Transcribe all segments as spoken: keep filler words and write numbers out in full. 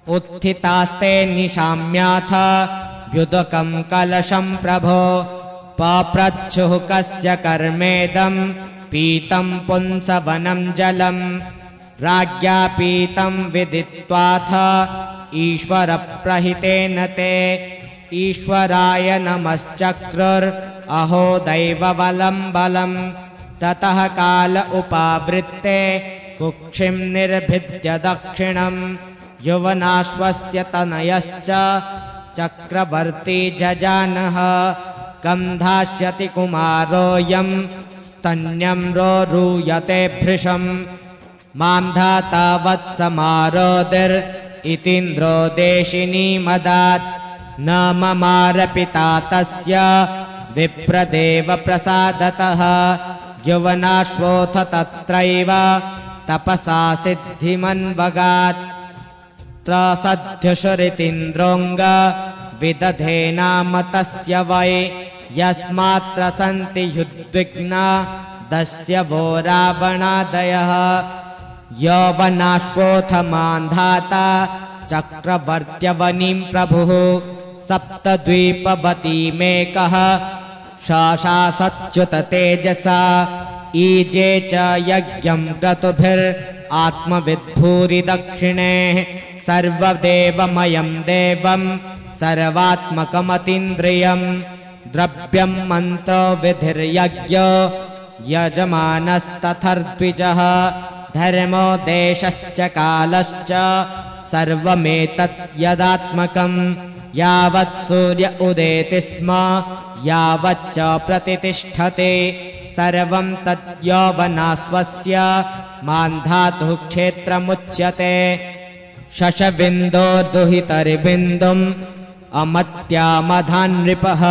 उत्थितास्ते निशाम्याथ युदकं कलशं प्रभो पप्रच्छुः कस्य कर्मेदं पीतं पुंसवनं जलं राज्ञा पीतं विदित्वाथ ईश्वरप्रहितेन ते ईश्वराय नमश्चक्रुर् अहो दैवबलं बलं ततः काल उपावृत्ते कुक्षिं निर्भिद्य दक्षिणं युवनाश्वस्य तनयश्च चक्रवर्ती जजानः कं धास्यति कुमारोऽयं स्तन्यं रोरूयते भृशं मां धाता वत्समारोदिर् इतीन्द्रो देशिनी मदात् न ममारपिता तस्य विप्रदेव प्रसादतः युवनाश्वोऽथ तत्रैव तपसा सिद्धिमन्वगात् त्रसध्युषरितीन्द्रोऽङ्ग विदधे नाम तस्य वै यस्मात्र सन्ति युद्विग्ना दस्य वो रावणादयः यौवनाश्वोऽथ मान्धाता चक्रवर्त्यवनीं प्रभुः सप्तद्वीपवतीमेकः शासासच्युत तेजसा ईजे च यज्ञं क्रतुभिरात्मविद्भूरि दक्षिणे सर्वदेवमयं देवं सर्वात्मकमतीन्द्रियं द्रव्यं मन्त्रो विधिर्यज्ञो यजमानस्तथर्द्विजः धर्मो देशश्च कालश्च सर्वमेतत् यदात्मकं यावत् सूर्य उदेति स्म यावच्च प्रतितिष्ठते सर्वं तत् यौवनाश्वस्य मान्धातुः क्षेत्रमुच्यते शशबिन्दो दुहितरिबिन्दुम् अमत्यामधान्नृपः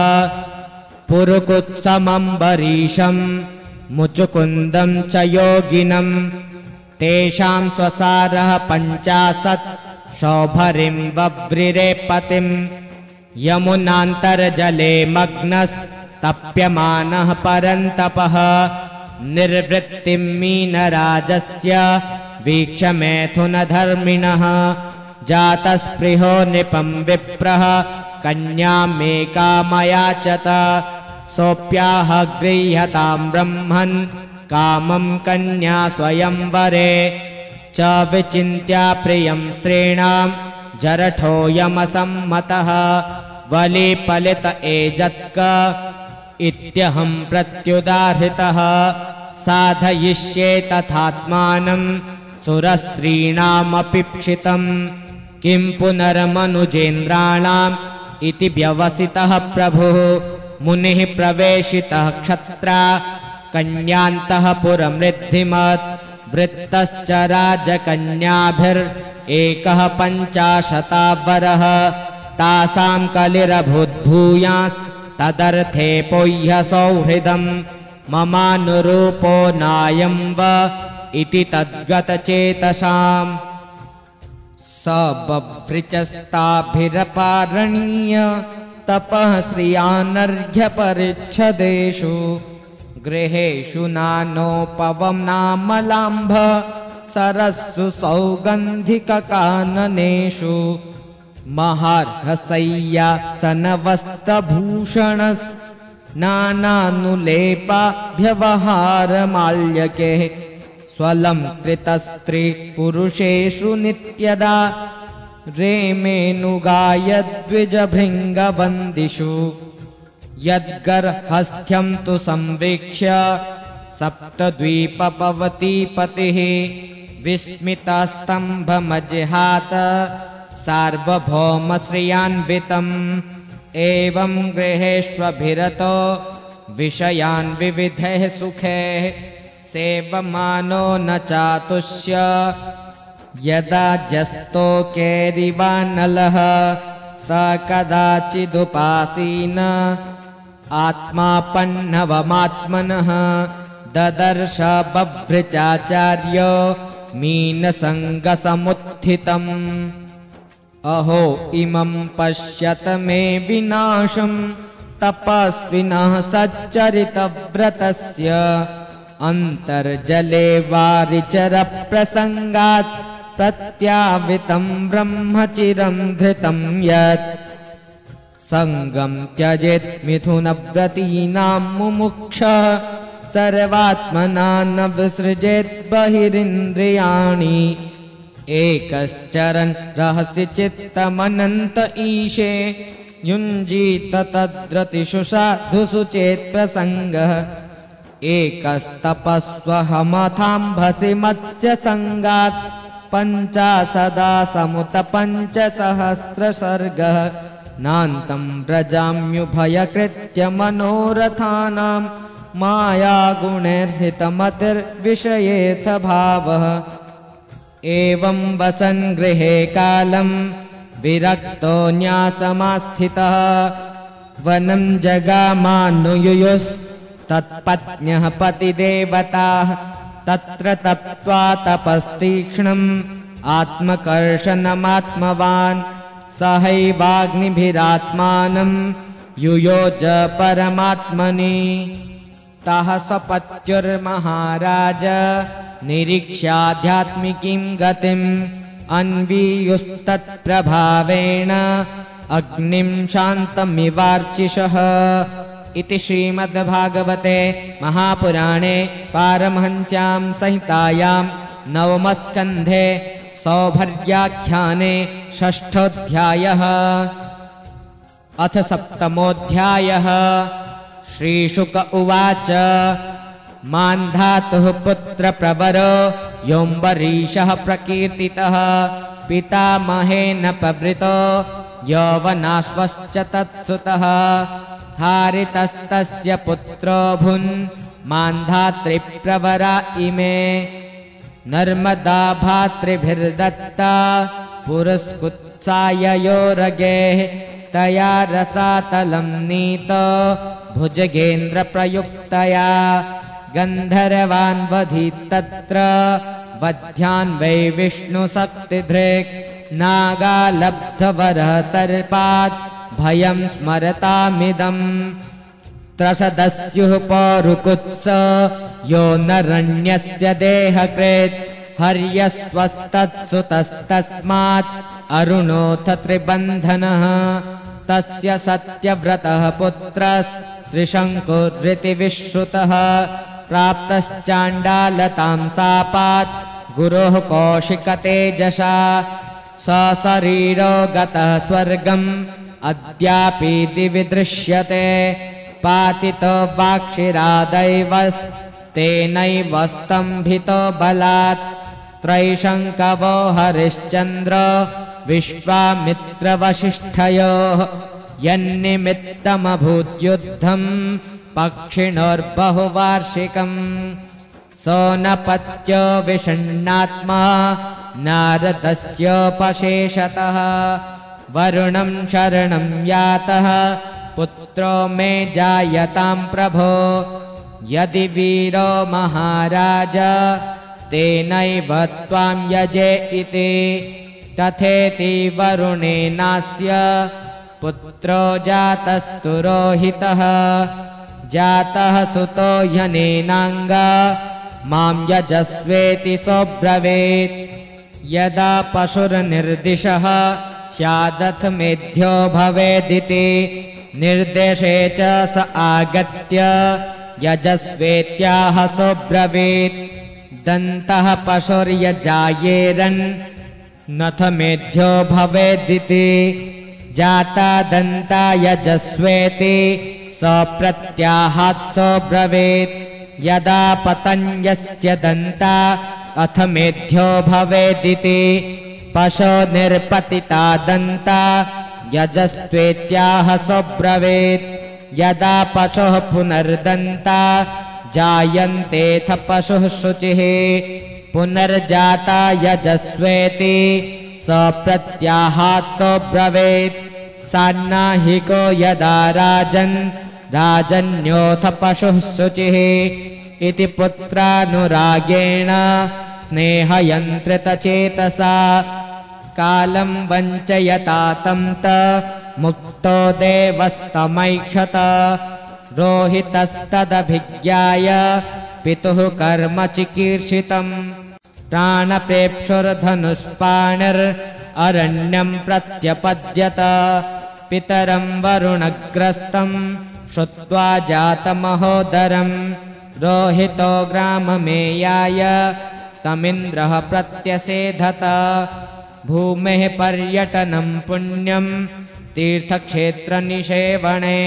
पुरुकुत्समम्बरीशं मुचुकुन्दं च योगिनं तेषां स्वसारः पञ्चाशत् शौभरिं वव्रिरे पतिं यमुनान्तर्जले मग्नस्तप्यमानः परन्तपः निर्वृत्तिं मीनराजस्य वीक्ष्य मैथुनधर्मिणः जातस्पृहो नृपं विप्रः कन्यामेकामयाचत सोऽप्याह गृह्यतां ब्रह्मन् कामं कन्या स्वयंवरे च विचिन्त्या प्रियं स्त्रीणां जरठोऽयमसम्मतः वलीपलित एजत्क इत्यहं प्रत्युदाहृतः साधयिष्ये तथात्मानं सुरस्त्रीणामपीप्सितं किं पुनर्मनुजेन्द्राणाम् इति व्यवसितः प्रभुः मुनिः प्रवेशितः क्षत्रा कन्यान्तः पुरमृद्धिमत् वृत्तश्च राजकन्याभिरेकः पञ्चाशतावरः तासां कलिरभूद्भूयास्तदर्थे पोह्य सौहृदं ममानुरूपो नायं वा इति तद्गतचेतसाम् स बभ्रिचस्ताभिरपारणीय तपः श्रियानर्घ्यपरिच्छदेषु गृहेषु नानोपवनामलाम्भ सरस्सु सौगन्धिककाननेषु महार्हसय्यासनवस्त्रभूषणस्नानानुलेपाभ्यवहारमाल्यके स्वलं कृतस्त्रीपुरुषेषु नित्यदा रेमेनुगायद्विजभृङ्गवन्दिषु यद्गर्हस्थ्यं तु संवीक्ष्य सप्तद्वीपपवतीपतिः विस्मितस्तम्भमजिहात सार्वभौमश्रियान्वितम् एवं गृहेष्वभिरतो विषयान् विविधैः सुखैः सेवमानो न चातुष्य यदा जस्तोकेरिवानलः स कदाचिदुपासीन आत्मापन्नवमात्मनः ददर्श बभ्रचाचार्यो मीनसङ्गसमुत्थितम् अहो इमं पश्यत मे विनाशं तपस्विनः सच्चरितव्रतस्य अन्तर्जले वारिचरप्रसङ्गात् प्रत्यावितं ब्रह्मचिरं धृतं यत् संगं त्यजेत् मिथुनव्रतीनां मुमुक्षः सर्वात्मना न विसृजेत् बहिरिन्द्रियाणि एकश्चरन् रहस्य चित्तमनन्त ईशे युञ्जीत तद्रतिषु साधुषु चेत् प्रसङ्गः एकस्तपस्वहमथाम्भसि मत्स्यसङ्गात् पञ्चाशदा समुत पञ्चसहस्रसर्गः नान्तं व्रजाम्युभयकृत्य मनोरथानां मायागुणैर्हितमतिर्विषयेऽथ भावः एवं वसन् गृहे कालं विरक्तो न्यासमास्थितः वनं जगामानुयुयुस्तत्पत्न्यः पतिदेवताः तत्र तप्त्वा तपस्तीक्ष्णम् आत्मकर्षणमात्मवान् सहैवाग्निभिरात्मानं युयोज परमात्मनि तः सपत्युर्महाराज निरीक्ष्याध्यात्मिकीं गतिम् अन्वीयुस्तत्प्रभावेण अग्निं शान्तमिवार्चिषः इति श्रीमद्भागवते महापुराणे पारमहंस्यां संहितायां नवमस्कन्धे सौभर्याख्याने षष्ठोऽध्यायः। अथ सप्तमोऽध्यायः। श्रीशुक उवाच मान्धातुः पुत्रप्रवरो योऽम्बरीषः प्रकीर्तितः पितामहेन पवृतो यौवनाश्वश्च तत्सुतः हारितस्तस्य पुत्रो भुन् मान्धातृप्रवरा इमे नर्मदा भातृभिर्दत्ता पुरस्कुत्साययोरगेः तया रसातलं नीतो भुजगेन्द्रप्रयुक्तया गन्धर्वान् वधीत्तत्र वध्यान् वै विष्णुशक्तिधृक् नागालब्धवरः सर्पात् भयं स्मरतामिदम् त्रषदस्युः पौरुकुत्स यो नरण्यस्य देहकृत् हर्यस्वस्तत्सुतस्तस्मात् अरुणोऽथ त्रिबन्धनः तस्य सत्यव्रतः पुत्रस्त्रिशङ्कुरिति विश्रुतः प्राप्तश्चाण्डालतां शापात् गुरोः कौशिकतेजसा सशरीरो गतः स्वर्गम् अद्यापि दिवि दृश्यते पातितो वाक्षिरादैवस्तेनैव स्तम्भितो बलात् त्रैशङ्कवो हरिश्चन्द्र विश्वामित्रवसिष्ठयोः यन्निमित्तमभूद्युद्धम् पक्षिणोर्बहुवार्षिकम् सोनपत्यो विषण्णात्मा नारदस्योपशेषतः वरुणं शरणं यातः पुत्रो मे जायतां प्रभो यदि वीरो महाराज तेनैव त्वां यजे इति तथेति वरुणेनास्य पुत्रो जातस्तु रोहितः जातः सुतो ह्यनेनाङ्गा मां यजस्वेति सोऽब्रवीत् यदा पशुर्निर्दिशः स्यादथ मेध्यो भवेदिति निर्देशे च स आगत्य यजस्वेत्याह सोऽब्रवीत् दन्तः पशुर्यजायेरन् नथ मेध्यो भवेदिति जाता दन्ता यजस्वेति स प्रत्याहात् सोऽब्रवीत् यदा पतन्यस्य दन्ता अथ मेध्यो भवेदिति पशो निर्पतिता दन्ता यजस्वेत्याह सोऽब्रवीत् यदा पशुः पुनर्दन्ता जायन्तेऽथ पशुः शुचिः पुनर्जाता यजस्वेति स प्रत्याहात् सोऽब्रवीत् सान्नाहिको यदा राजन् राजन्योऽथ पशुः शुचिः इति पुत्रानुरागेण स्नेहयन्त्रितचेतसा कालं वञ्चयता तं त मुक्तो देवस्तमैक्षत रोहितस्तदभिज्ञाय पितुः कर्म चिकीर्षितम् प्राणप्रेक्षुर्धनुष्पाणिररण्यं प्रत्यपद्यत पितरं वरुणग्रस्तं श्रुत्वा जातमहोदरं रोहितो ग्राममेयाय तमिन्द्रः प्रत्यसेधत भूमेः पर्यटनं पुण्यं तीर्थक्षेत्रनिषेवणे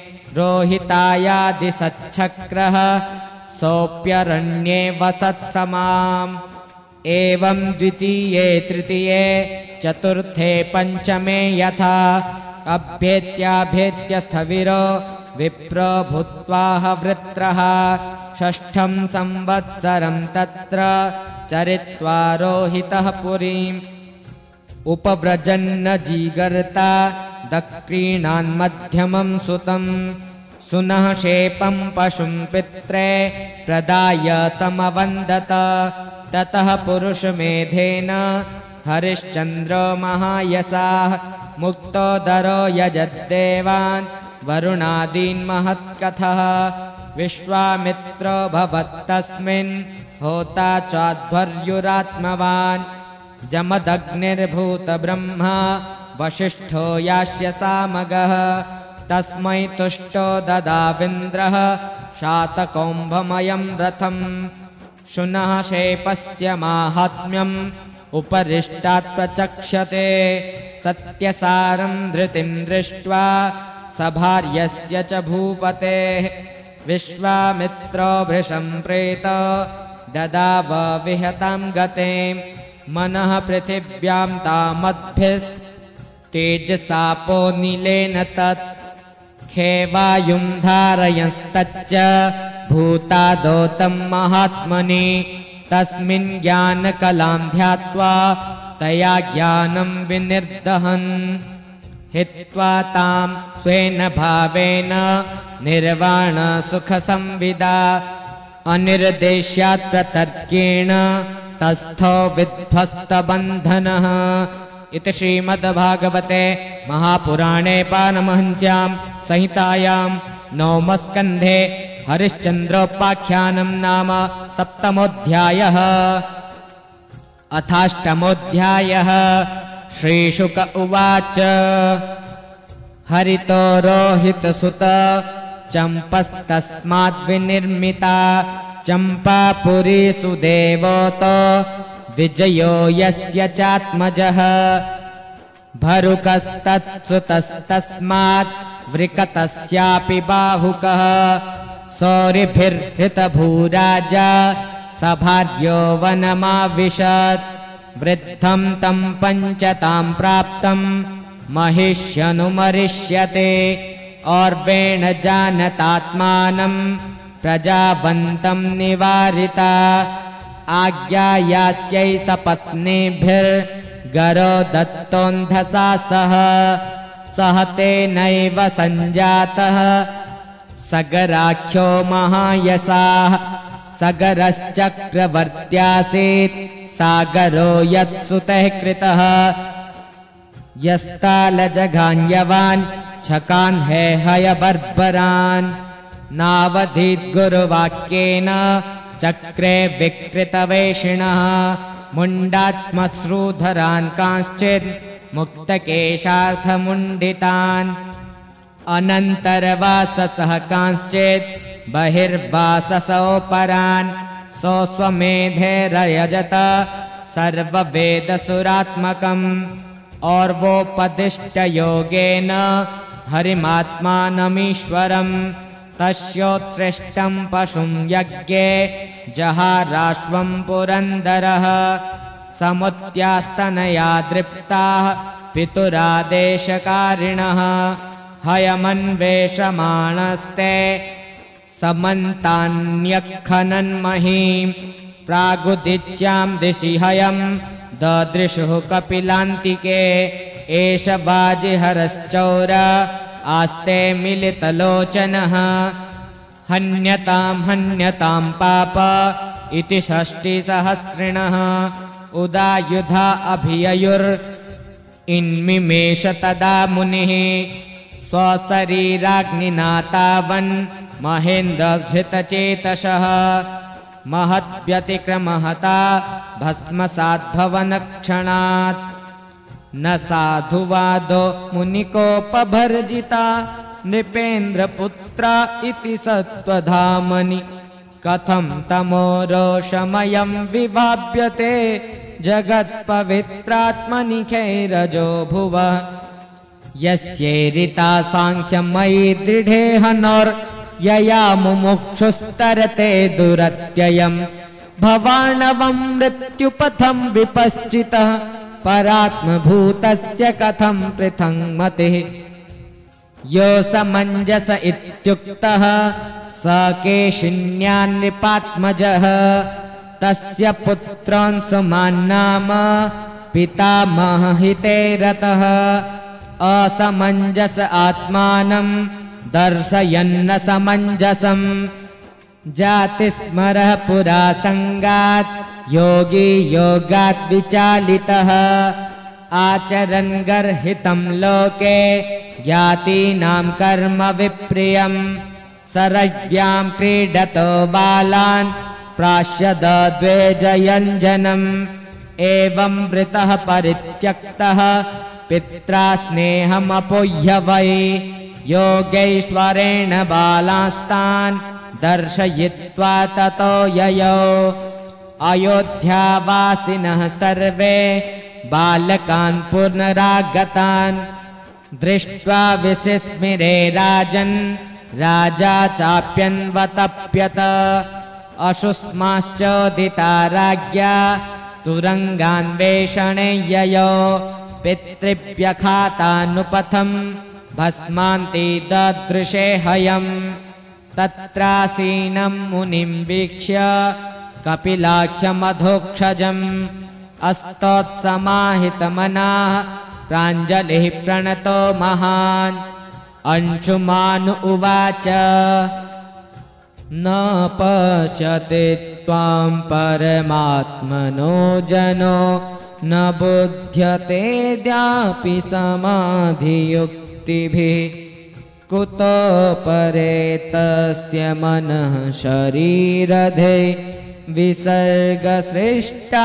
रोहितायादिसच्छक्रः सोऽप्यरण्ये वसत्समाम् एवं द्वितीये तृतीये चतुर्थे पञ्चमे यथा अभ्येत्याभ्येत्य स्थविरो विप्रो भूत्वा वृत्रः षष्ठं संवत्सरं तत्र चरित्वा रोहितः पुरीम् उपव्रजन्न जीगर्ता दक्रीणान् मध्यमं सुतं सुनः शेपं पशुं पित्रे प्रदाय समवन्दत ततः पुरुषमेधेन हरिश्चन्द्रो महायसाः मुक्तोदरो यजद्देवान् वरुणादीन् महत्कथः विश्वामित्रो भवत्तस्मिन् होता चाध्वर्युरात्मवान् जमदग्निर्भूतब्रह्मा वसिष्ठो यास्यसामगः तस्मै तुष्टो ददाविन्द्रः शातकौम्भमयं रथम् शुनः शेपस्य माहात्म्यम् उपरिष्टात् प्रचक्षते सत्यसारं धृतिं दृष्ट्वा सभार्यस्य च भूपतेः विश्वामित्रो भृशं प्रेतो ददाव विहतां गतिं मनः पृथिव्यां तामद्भिस्तेजसापो नीलेन तत् खेवायुं धारयंस्तच्च भूतादोतं महात्मनि तस्मिन् ज्ञानकलां ध्यात्वा तया ज्ञानं विनिर्दहन् हित्वा तां स्वेन भावेन निर्वाण सुखसंविदा अनिर्देश्यात् प्रतर्केण तस्थो विध्वस्तबन्धनः इति श्रीमद्भागवते महापुराणे पारमहंस्यां संहितायां नवमस्कन्धे हरिश्चन्द्रोपाख्यानं नाम सप्तमोऽध्यायः। अथाष्टमोऽध्यायः। श्रीशुक उवाच हरितो रोहितसुत चम्पस्तस्माद्विनिर्मिता चम्पापुरी सुदेवोतो विजयो यस्य चात्मजः भरुकस्तत्सुतस्तस्मात् वृकतस्यापि बाहुकः सौरिभिर्हृतभूराजा सभार्यो वनमाविशत् वृद्धं तं पञ्चतां प्राप्तं महिष्यनुमरिष्यते और्वेण जानतात्मानं प्रजावन्तं निवारिता आज्ञायास्यै सपत्नीभिर्गरो दत्तोऽन्धसा सह सह तेनैव सञ्जातः सगराख्यो महायसाः सगरश्चक्रवर्त्यासीत् सागरो यत्सुतः कृतः यस्तालजघान्यवान् छकान् हेहयबर्बरान् नावधीद्गुरुवाक्येन चक्रे विकृतवेषिणः मुण्डात्मश्रूधरान् कांश्चित् मुक्तकेशार्थमुण्डितान् अनन्तरवाससः कांश्चित् बहिर्वाससोपरान् सोऽस्वमेधेरयजत सर्ववेदसुरात्मकम् और्वोपदिष्टयोगेन हरिमात्मानमीश्वरम् तस्योत्सृष्टं पशुं यज्ञे जहाराश्वं पुरन्दरः समुद्यास्तनया दृप्ताः पितुरादेशकारिणः हयमन्वेषमाणस्ते समन्तान्यखनन्महीं प्रागुदिच्यां दिशि हयं ददृशुः कपिलान्तिके एष वाजिहरश्चौर आस्ते मिलितलोचनः हन्यतां हन्यतां पाप इति षष्टिसहस्रिणः उदायुधा अभिययुर् इन्मिमेष तदा मुनिः स्वशरीराग्निना तावन् महेन्द्रघृतचेतसः महद्व्यतिक्रमहता भस्मसाद्भवनक्षणात् न साधुवादो मुनिकोपभर्जिता नृपेन्द्रपुत्रा इति सत्त्वधामनि कथं तमोरोषमयं विभाव्यते जगत्पवित्रात्मनि खैरजो भुवः यस्येरिता सांख्यमयि दृढेहनोर्यया मुमुक्षुस्तरते दुरत्ययम् भवार्णवं मृत्युपथं विपश्चितः परात्मभूतस्य कथं पृथङ्मतिः यो समञ्जस इत्युक्तः स केशिन्यान्नृपात्मजः तस्य पुत्रोऽंशुमान् नाम पितामहहिते रतः असमञ्जस आत्मानं दर्शयन्न समञ्जसम् जातिस्मरः पुरा संगात् योगी योगात् विचालितः आचरन् गर्हितं लोके ज्ञातीनां कर्म विप्रियम् सरव्यां क्रीडतो बालान् प्राश्यद्वेजयञ्जनम् एवं वृतः परित्यक्तः पित्रा स्नेहमपोह्य वै योगैश्वरेण बालास्तान् दर्शयित्वा ततो ययौ अयोध्यावासिनः सर्वे बालकान् पुनरागतान् दृष्ट्वा विसिस्मिरे राजन् राजा चाप्यन्वतप्यत अशुस्माश्चोदिता राज्ञा तुरङ्गान्वेषणे ययौ पितृभ्यखातानुपथम् भस्मान्ति ददृशे हयम् तत्रासीनं मुनिं वीक्ष्य कपिलाख्यमधोक्षजम् अस्तोत्समाहितमनाः प्राञ्जलिः प्रणतो महान् अंशुमानु उवाच न पश्यति त्वां परमात्मनो जनो न बुध्यते द्यापि समाधियुक्तिभिः कुतो परेतस्य मनः शरीरधे विसर्गसृष्टा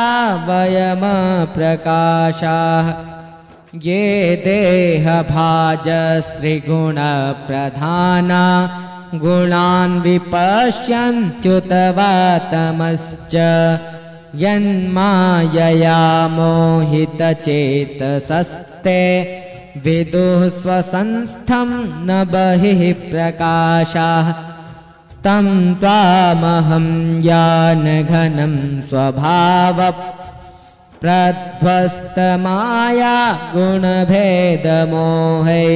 वयमप्रकाशाः ये देहभाजस्त्रिगुणप्रधाना गुणान् विपश्यन्त्युत वा तमश्च यन्मायया मोहितचेतसस्ते विदुः स्वसंस्थं न बहिः प्रकाशाः तं त्वामहं ज्ञानघनं स्वभाव प्रध्वस्तमाया गुणभेदमोहै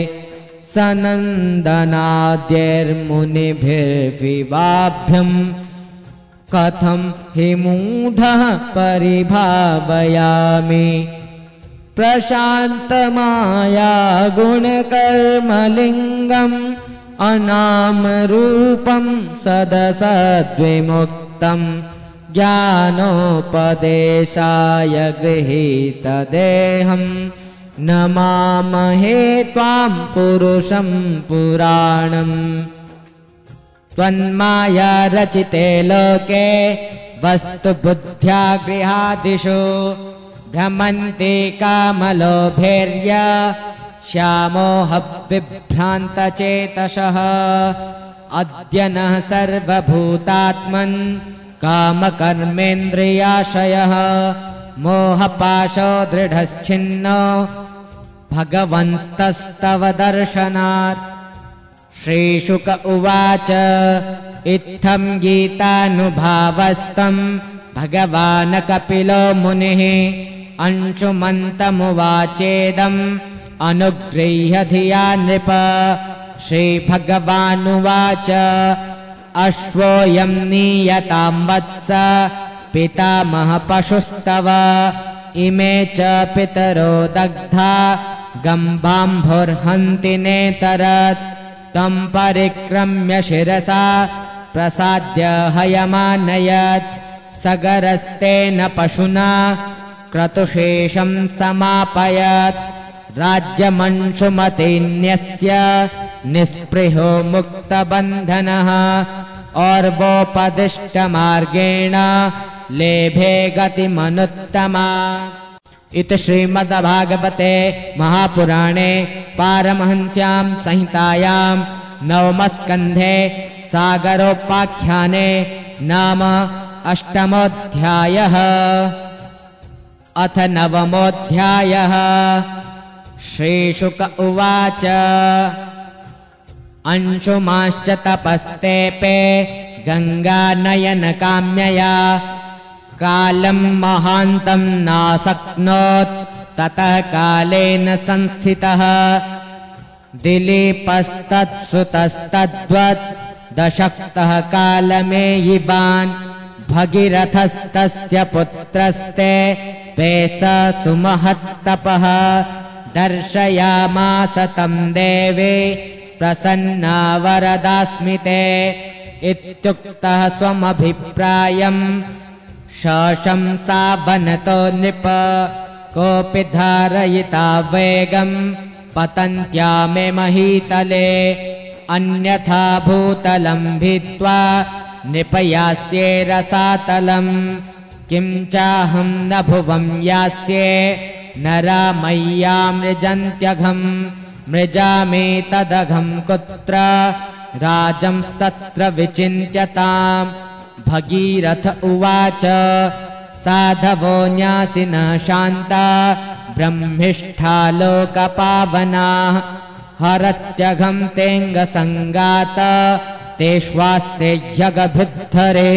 सनन्दनाद्यैर्मुनिभिर्विवाभ्यं कथं हि मूढः परिभावयामि प्रशान्तमाया गुणकर्मलिङ्गम् अनामरूपं सदसद्विमुक्तं ज्ञानोपदेशाय गृहीतदेहं नमामहे त्वां पुरुषं पुराणम् त्वन्माया रचिते लोके वस्तुबुद्ध्या गृहादिषु भ्रमन्ति कामलोभैर्य श्यामोहविभ्रान्तचेतसः अद्य नः सर्वभूतात्मन् कामकर्मेन्द्रियाशयः मोहपाशो दृढश्छिन्नो भगवंस्तस्तव दर्शनात् श्रीशुक उवाच इत्थं गीतानुभावस्तं भगवान् कपिलो मुनिः अंशुमन्तमुवाचेदम् अनुगृह्य धिया नृप श्रीभगवानुवाच अश्वोऽयं नीयतां वत्स पितामह पशुस्तव इमे च पितरो दग्धा गम्भाम्भुर्हन्ति नेतरत् तं परिक्रम्य शिरसा प्रसाद्य हयमानयत् सगरस्तेन पशुना क्रतुशेषं समापयत् राज्यमंशुमतेऽन्यस्य निःस्पृहो मुक्तबन्धनः और वोपदिष्ट मार्गेण लेभे गतिमनुत्तमा। इति श्रीमद्भागवते महापुराणे पारमहंस्यां संहितायां नवमस्कन्धे सागरोपाख्याने नाम अष्टमोऽध्यायः। अथ नवमोऽध्यायः। श्रीशुक उवाच अंशुमांश्च तपस्तेपे गङ्गानयनकाम्यया कालं महान्तं नाशक्नोत् ततः कालेन संस्थितः दिलीपस्तत्सुतस्तद्वत् दशक्तः कालमेयिवान् भगीरथस्तस्य पुत्रस्ते पेस सुमहत्तपः दर्शयामास तं देवे प्रसन्ना वरदास्मिते इत्युक्तः स्वमभिप्रायं शशंसावनतो नृप कोऽपि धारयिता वेगं पतन्त्या मे महीतले अन्यथा भूतलं भित्त्वा निपयास्ये रसातलं किं चाहं न भुवं यास्ये नरा मय्या मृजन्त्यघं मृजामि तदघं कुत्र राजंस्तत्र विचिन्त्यताम्। भगीरथ उवाच साधवो न्यासिनः शान्ता ब्रह्मिष्ठा लोकपावनाः हरत्यघं तेऽङ्गसङ्गात तेष्वास्ते ह्यगभिद्धरे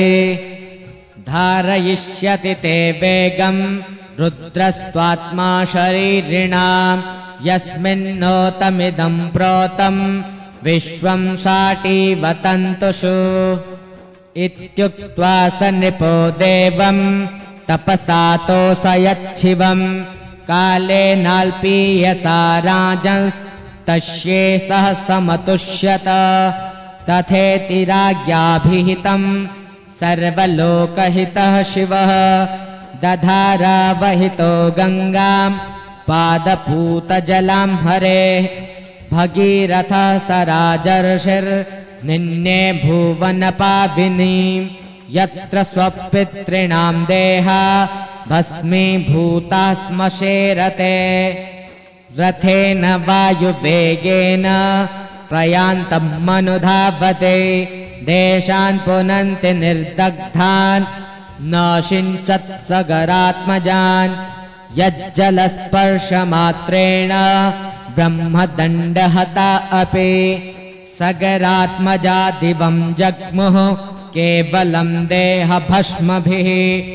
धारयिष्यति ते वेगं रुद्रस्त्वात्मा शरीरिणां यस्मिन्नोतमिदं प्रोतं विश्वं साटीव तन्तुषु इत्युक्त्वा स नृपो देवं तपसातोऽसयच्छिवं कालेनाल्पीयसा राजंस्तस्ये सह समतुष्यत तथेति राज्ञाभिहितं सर्वलोकहितः शिवः दधारावहितो गङ्गां पादपूतजलां हरेः भगीरथः स राजर्षिर्निन्ये भुवनपाविनीं यत्र स्वपितॄणां देहा भस्मीभूता स्मशेरते रथेन वायुवेगेन प्रयान्तं मनुधावते देशान् पुनन्ति निर्दग्धान् न शिञ्चत् सगरात्मजान् यज्जलस्पर्शमात्रेण ब्रह्मदण्डहता अपि सगरात्मजा दिवं जग्मुः केवलं देहभस्मभिः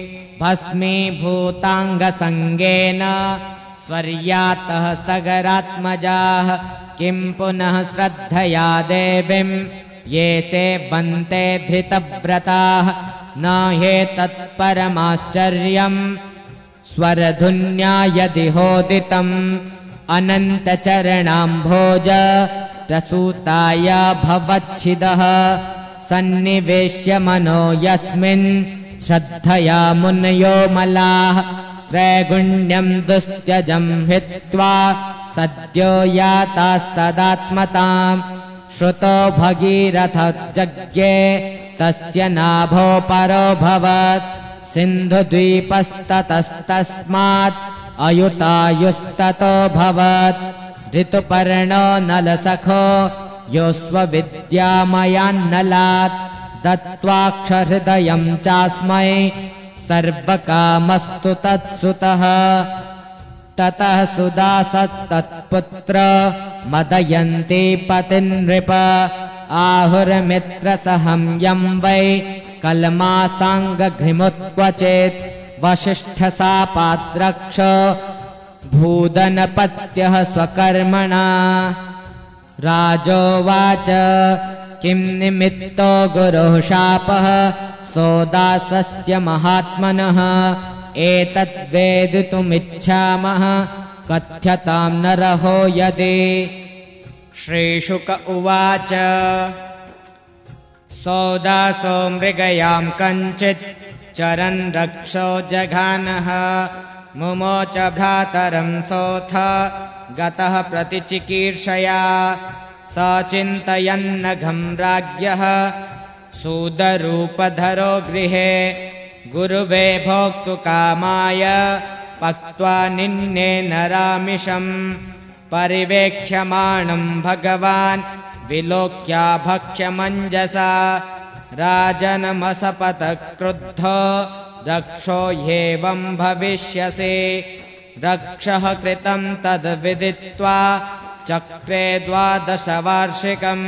भस्मीभूताङ्गसङ्गेन स्वर्यातः सगरात्मजाः किं पुनः श्रद्धया देवीं ये सेवन्ते धृतव्रताः न ह्येतत्परमाश्चर्यं स्वरधुन्या यदि होदितम् अनन्तचरणाम्भोज प्रसूताया भवच्छिदः सन्निवेश्य मनो यस्मिन् श्रद्धया मुनयो मलाः त्रैगुण्यं दुस्त्यजं हित्वा सद्यो यातास्तदात्मताम् श्रुतो भगीरथजज्ञे तस्य नाभो परोऽभवत् सिन्धुद्वीपस्ततस्तस्मात् अयुतायुस्ततो भवत् ऋतुपर्णो नलसखो योऽस्वविद्यामयान्नलात् दत्त्वाक्षहृदयं चास्मै सर्वकामस्तु तत्सुतः ततः सुदासस्तत्पुत्र मदयन्ती पतिन्नृप आहुर्मित्रसहं यं वै कल्मासाङ्गघ्रिमुत्क्वचेत् वसिष्ठशापाद्रक्ष भूदनपत्यः स्वकर्मणा राजोवाच किं निमित्तो गुरोः शापः सोदासस्य महात्मनः एतद्वेदितुमिच्छामः कथ्यतां नरहो यदि। श्रीशुक उवाच सौदासो मृगयां कञ्चित् चरन् रक्षो जघानः मुमोच भ्रातरं सोऽथ गतः प्रतिचिकीर्षया स चिन्तयन्नघं राज्ञः सूदरूपधरो गृहे गुरुवे भोक्तुकामाय पक्त्वा निन्ने नरामिषम् परिवेक्ष्यमाणं भगवान् विलोक्या भक्ष्यमञ्जसा राजनमसपत क्रुद्धो रक्षो ह्येवं भविष्यसि रक्षः कृतं तद्विदित्वा चक्रे द्वादशवार्षिकम्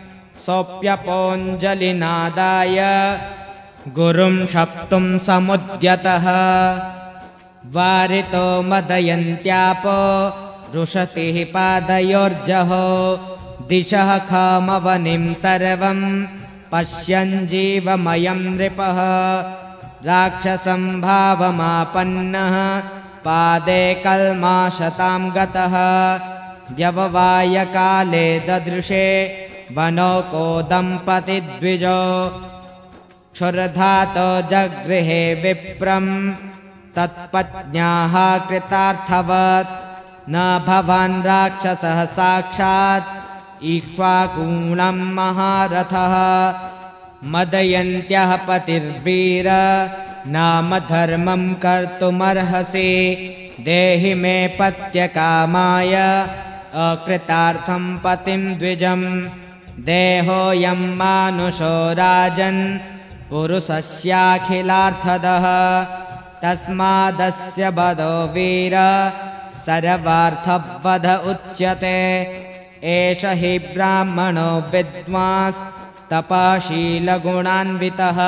सोऽप्यपोञ्जलिनादाय गुरुं शप्तुं समुद्यतः वारितो मदयन्त्यापो रुषतिः पादयोर्जहो दिशः खामवनिं सर्वं पश्यन् जीवमयं नृपः राक्षसं भावमापन्नः पादे कल्माशतां गतः व्यववायकाले ददृशे वनौको दम्पतिद्विजो क्षुर्धातो जगृहे विप्रम् तत्पत्न्याः कृतार्थवत् न भवान् राक्षसः साक्षात् इक्ष्वाकूणं महारथः मदयन्त्यः पतिर्वीर नाम धर्मं कर्तुमर्हसि देहि मे पत्यकामाय अकृतार्थं पतिं द्विजम् देहोऽयं मानुषो राजन् पुरुषस्याखिलार्थदः तस्मादस्य वधो वीर सर्वार्थवध उच्यते एष हि ब्राह्मणो विद्वांस् तपशीलगुणान्वितः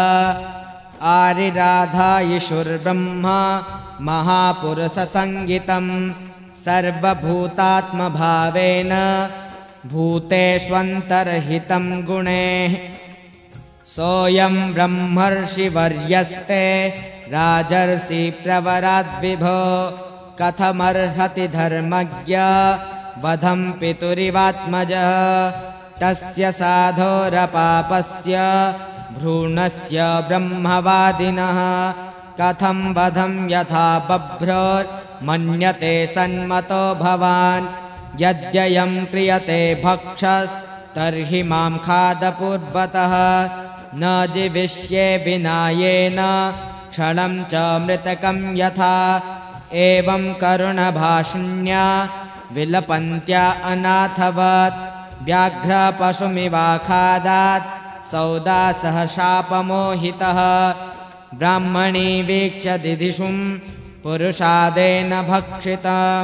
आरिराधायिषुर्ब्रह्म महापुरुषसंज्ञितम् सर्वभूतात्मभावेन भूतेष्वन्तर्हितं गुणैः सोऽयं ब्रह्मर्षिवर्यस्ते राजर्षि प्रवराद्विभो कथमर्हति धर्मज्ञ वधं पितुरिवात्मजः तस्य साधोरपापस्य भ्रूणस्य ब्रह्मवादिनः कथं वधं यथा बभ्रोर्मन्यते सन्मतो भवान् यद्ययं क्रियते भक्षस्तर्हि मां खादपूर्वतः न जीविष्ये विना येन क्षणं च मृतकं यथा एवं करुणभाषिण्या विलपन्त्या अनाथवत् व्याघ्रपशुमिवाखादात् सौदासः शापमोहितः ब्राह्मणी वीक्ष्य दिदिशुं पुरुषादेन भक्षितं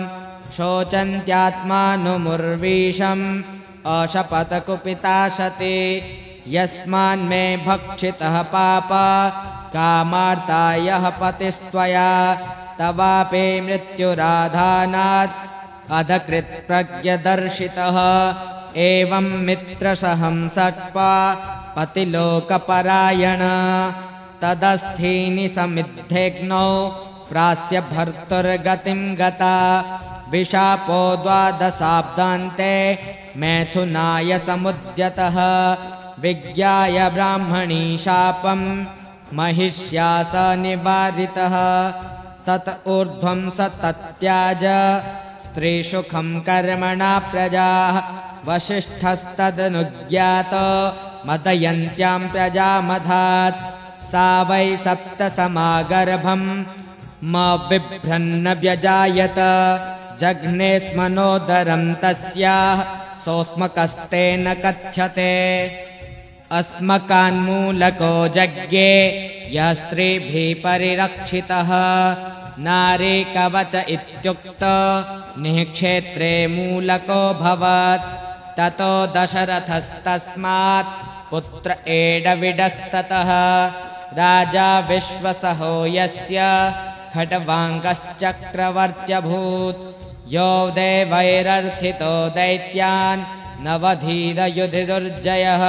शोचन्त्यात्मानुमुर्वीशम् अशपथकुपिता सती यस्मान्मे भक्षितः पापा कामार्ता यः पतिस्त्वया तवापि मृत्युराधानात् अधकृत्प्रज्ञदर्शितः एवं मित्रसहं सट्पा पतिलोकपरायण तदस्थीनि समिद्धेग्नौ प्रास्य भर्तुर्गतिं गता विशापो द्वादशाब्दान्ते मैथुनाय समुद्यतः विज्ञाय ब्राह्मणी शापं महिष्या स निवारितः तत ऊर्ध्वं स तत्याज स्त्रीसुखं कर्मणा प्रजाः वसिष्ठस्तदनुज्ञातो मदयन्त्यां प्रजामधात् सा वै सप्तसमागर्भं म बिभ्रन्न व्यजायत जघ्ने स्मनोदरं तस्याः सोऽस्मकस्तेन कथ्यते अस्मकान्मूलको जज्ञे यः स्त्रीभिः परिरक्षितः नारी कवच इत्युक्तो निःक्षेत्रे मूलको भवत् ततो दशरथस्तस्मात् पुत्र एडविडस्ततः राजा विश्वसहो यस्य खड्वाङ्गश्चक्रवर्त्यभूत् यो देवैरर्थितो दैत्यान् नवधीरयुधिदुर्जयः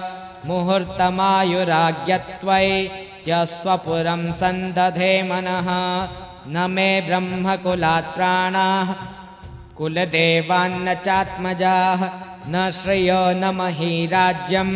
मुहूर्तमायुराज्ञत्वैत्यस्वपुरं सन्दधे मनः न मे ब्रह्मकुलात् प्राणाः कुलदेवान्न चात्मजाः न श्रेयो न महीराज्यं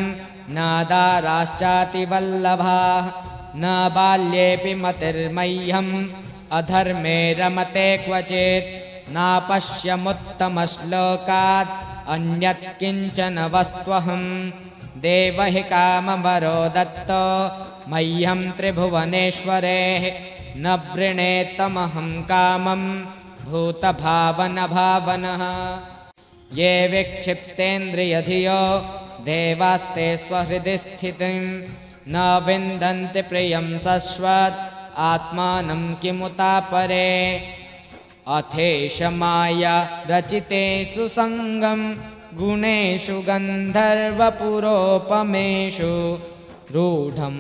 नादाराश्चातिवल्लभाः न बाल्येऽपि मतिर्मह्यम् अधर्मे रमते क्वचित् नापश्यमुत्तमश्लोकात् अन्यत् किञ्चन वस्त्वहं देवहि कामवरो दत्तो मह्यं त्रिभुवनेश्वरे न वृणेत्तमहं कामं भूतभावनभावनः ये विक्षिप्तेन्द्रियधियो देवास्ते स्वहृदि स्थितिं न विन्दन्ति प्रियं शश्वत् आत्मानं किमुतापरे अथेष माया रचितेषु सङ्गं गुणेषु गन्धर्वपुरोपमेषु रूढं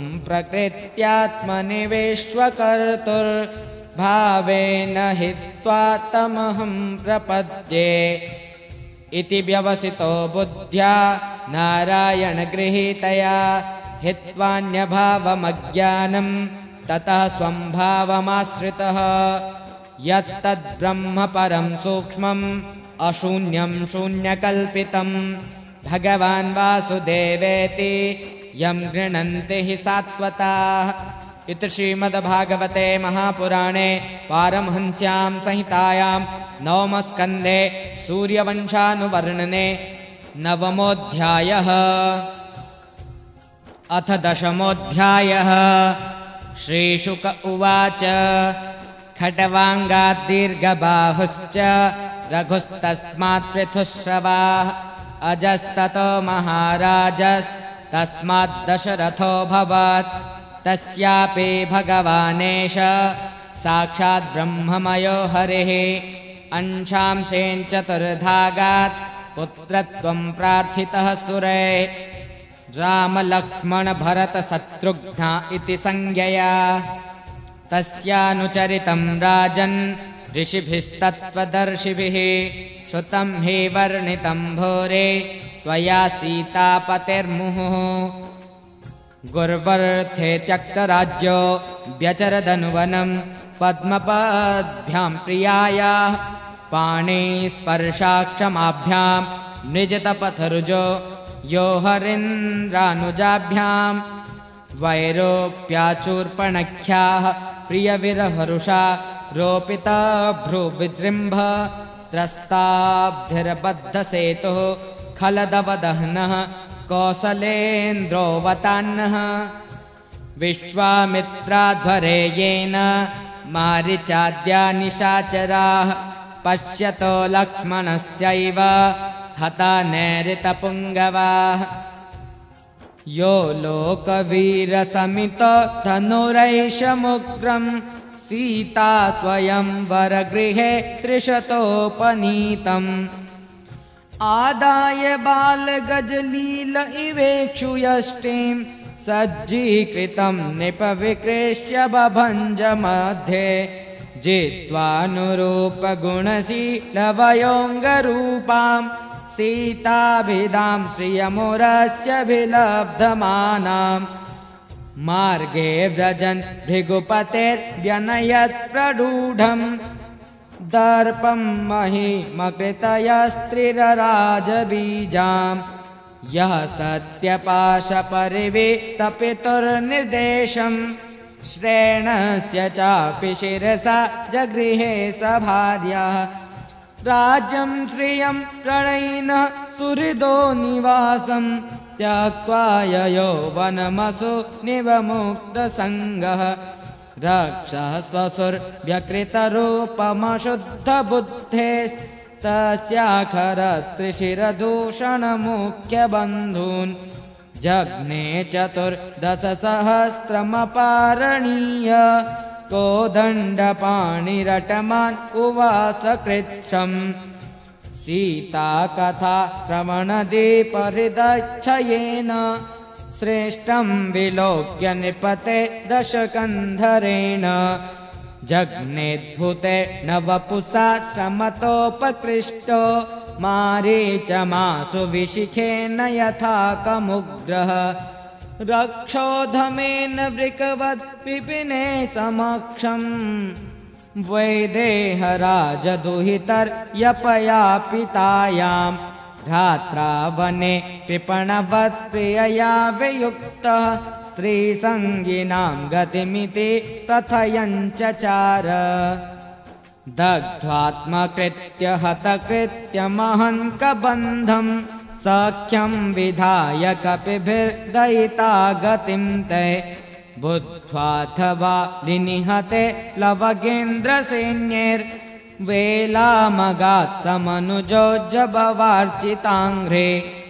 प्रकृत्यात्मनिवेश्वकर्तुर्भावेन हित्वा तमहं प्रपद्ये इति व्यवसितो बुद्ध्या नारायणगृहीतया हित्वान्यभावमज्ञानं ततः स्वं भावमाश्रितः यत्तद्ब्रह्म परं सूक्ष्मम् अशून्यं शून्यकल्पितं भगवान् वासुदेवेति यं गृह्णन्ति हि सात्वताः इति श्रीमद्भागवते महापुराणे पारमहंस्यां संहितायां नवमस्कन्धे सूर्यवंशानुवर्णने नवमोऽध्यायः। अथ दशमोऽध्यायः। श्रीशुक उवाच खट्वाङ्गात् दीर्घबाहुश्च रघुस्तस्मात् पृथुश्रवाः अजस्ततो महाराजस्तस्मात् दशरथोऽभवत् तस्यापि भगवानेश साक्षात् ब्रह्ममयो हरिः अंशांशेन चतुर्धागात् पुत्रत्वं प्रार्थितः सुरैः रामलक्ष्मणभरतशत्रुघ्न इति संज्ञया तस्यानुचरितं राजन् ऋषिभिस्तत्त्वदर्शिभिः श्रुतं हि वर्णितं भूरि त्वया सीतापतिर्मुहुः गुर्वर्थे त्यक्तराज्यो व्यचरदनुवनं पद्मपद्भ्यां प्रियायाः पाणिस्पर्शाक्षमाभ्यां निजतपथरुजो यो हरीन्द्रानुजाभ्यां वैरोप्याचूर्पणख्याः प्रियविरहरुषा रोपितभ्रुविजृम्भ त्रस्ताब्धिर्बद्धसेतुः खलदवदहनः कौसलेन्द्रोऽवतान्नः विश्वामित्राध्वरे येन मारीचाद्या निशाचराः पश्यतो लक्ष्मणस्यैव हता नैरितपुङ्गवाः यो लोकवीरसमितो धनुरैषमुग्रं सीता स्वयंवरगृहे त्रिशतोपनीतम् आदाय बालगजलील इवेक्षुयष्टिं सज्जीकृतं निपविकृष्य बभञ्ज मध्ये जित्वानुरूपगुणशीलवयोऽङ्गरूपां सीताभिधां श्रियमुरस्य विलब्धमानां मार्गे व्रजन् भृगुपतेर्व्यनयत् प्ररूढं दर्पं महिमकृतयस्त्रिरराजबीजां यः सत्यपाशपरिवेत्तपितुर्निर्देशं श्रेणस्य चापि शिरसा जगृहे स भार्यः राज्यं श्रियं प्रणयिनः सुहृदो निवासं त्यक्त्वा ययो वनमसु निवमुक्तसङ्गः रक्षः स्वसुर्व्यकृतरूपमशुद्धबुद्धेस्तस्याखरत्रिशिरदूषणमुख्यबन्धून् जग्ने चतुर्दशसहस्रमपारणीय कोदण्डपाणिरटमान् उवास कृच्छम् सीताकथा श्रवणदीपहृदच्छयेन श्रेष्ठं विलोक्य नृपते दशकन्धरेण जग्नेद्भुते नवपुषा श्रमतोपकृष्टो मारीचमासु विशिखेन यथा कमुग्रः रक्षोधमेन वृकवत् पिपिने समक्षम् वैदेहराजदुहितर्यपया पितायां भ्रात्रा वने कृपणवत् प्रियया वियुक्तः स्त्रीसङ्गिनां गतिमिति प्रथयञ्चचार दग्ध्वात्मकृत्य हतकृत्य महन्कबन्धम् सख्यं विधाय कपिभिर्दयिता गतिं ते बुद्ध्वाथवा लिनिहते लवगेन्द्रसैन्यैर्वेलामगात् समनुजो जभवार्चिताङ्घ्रे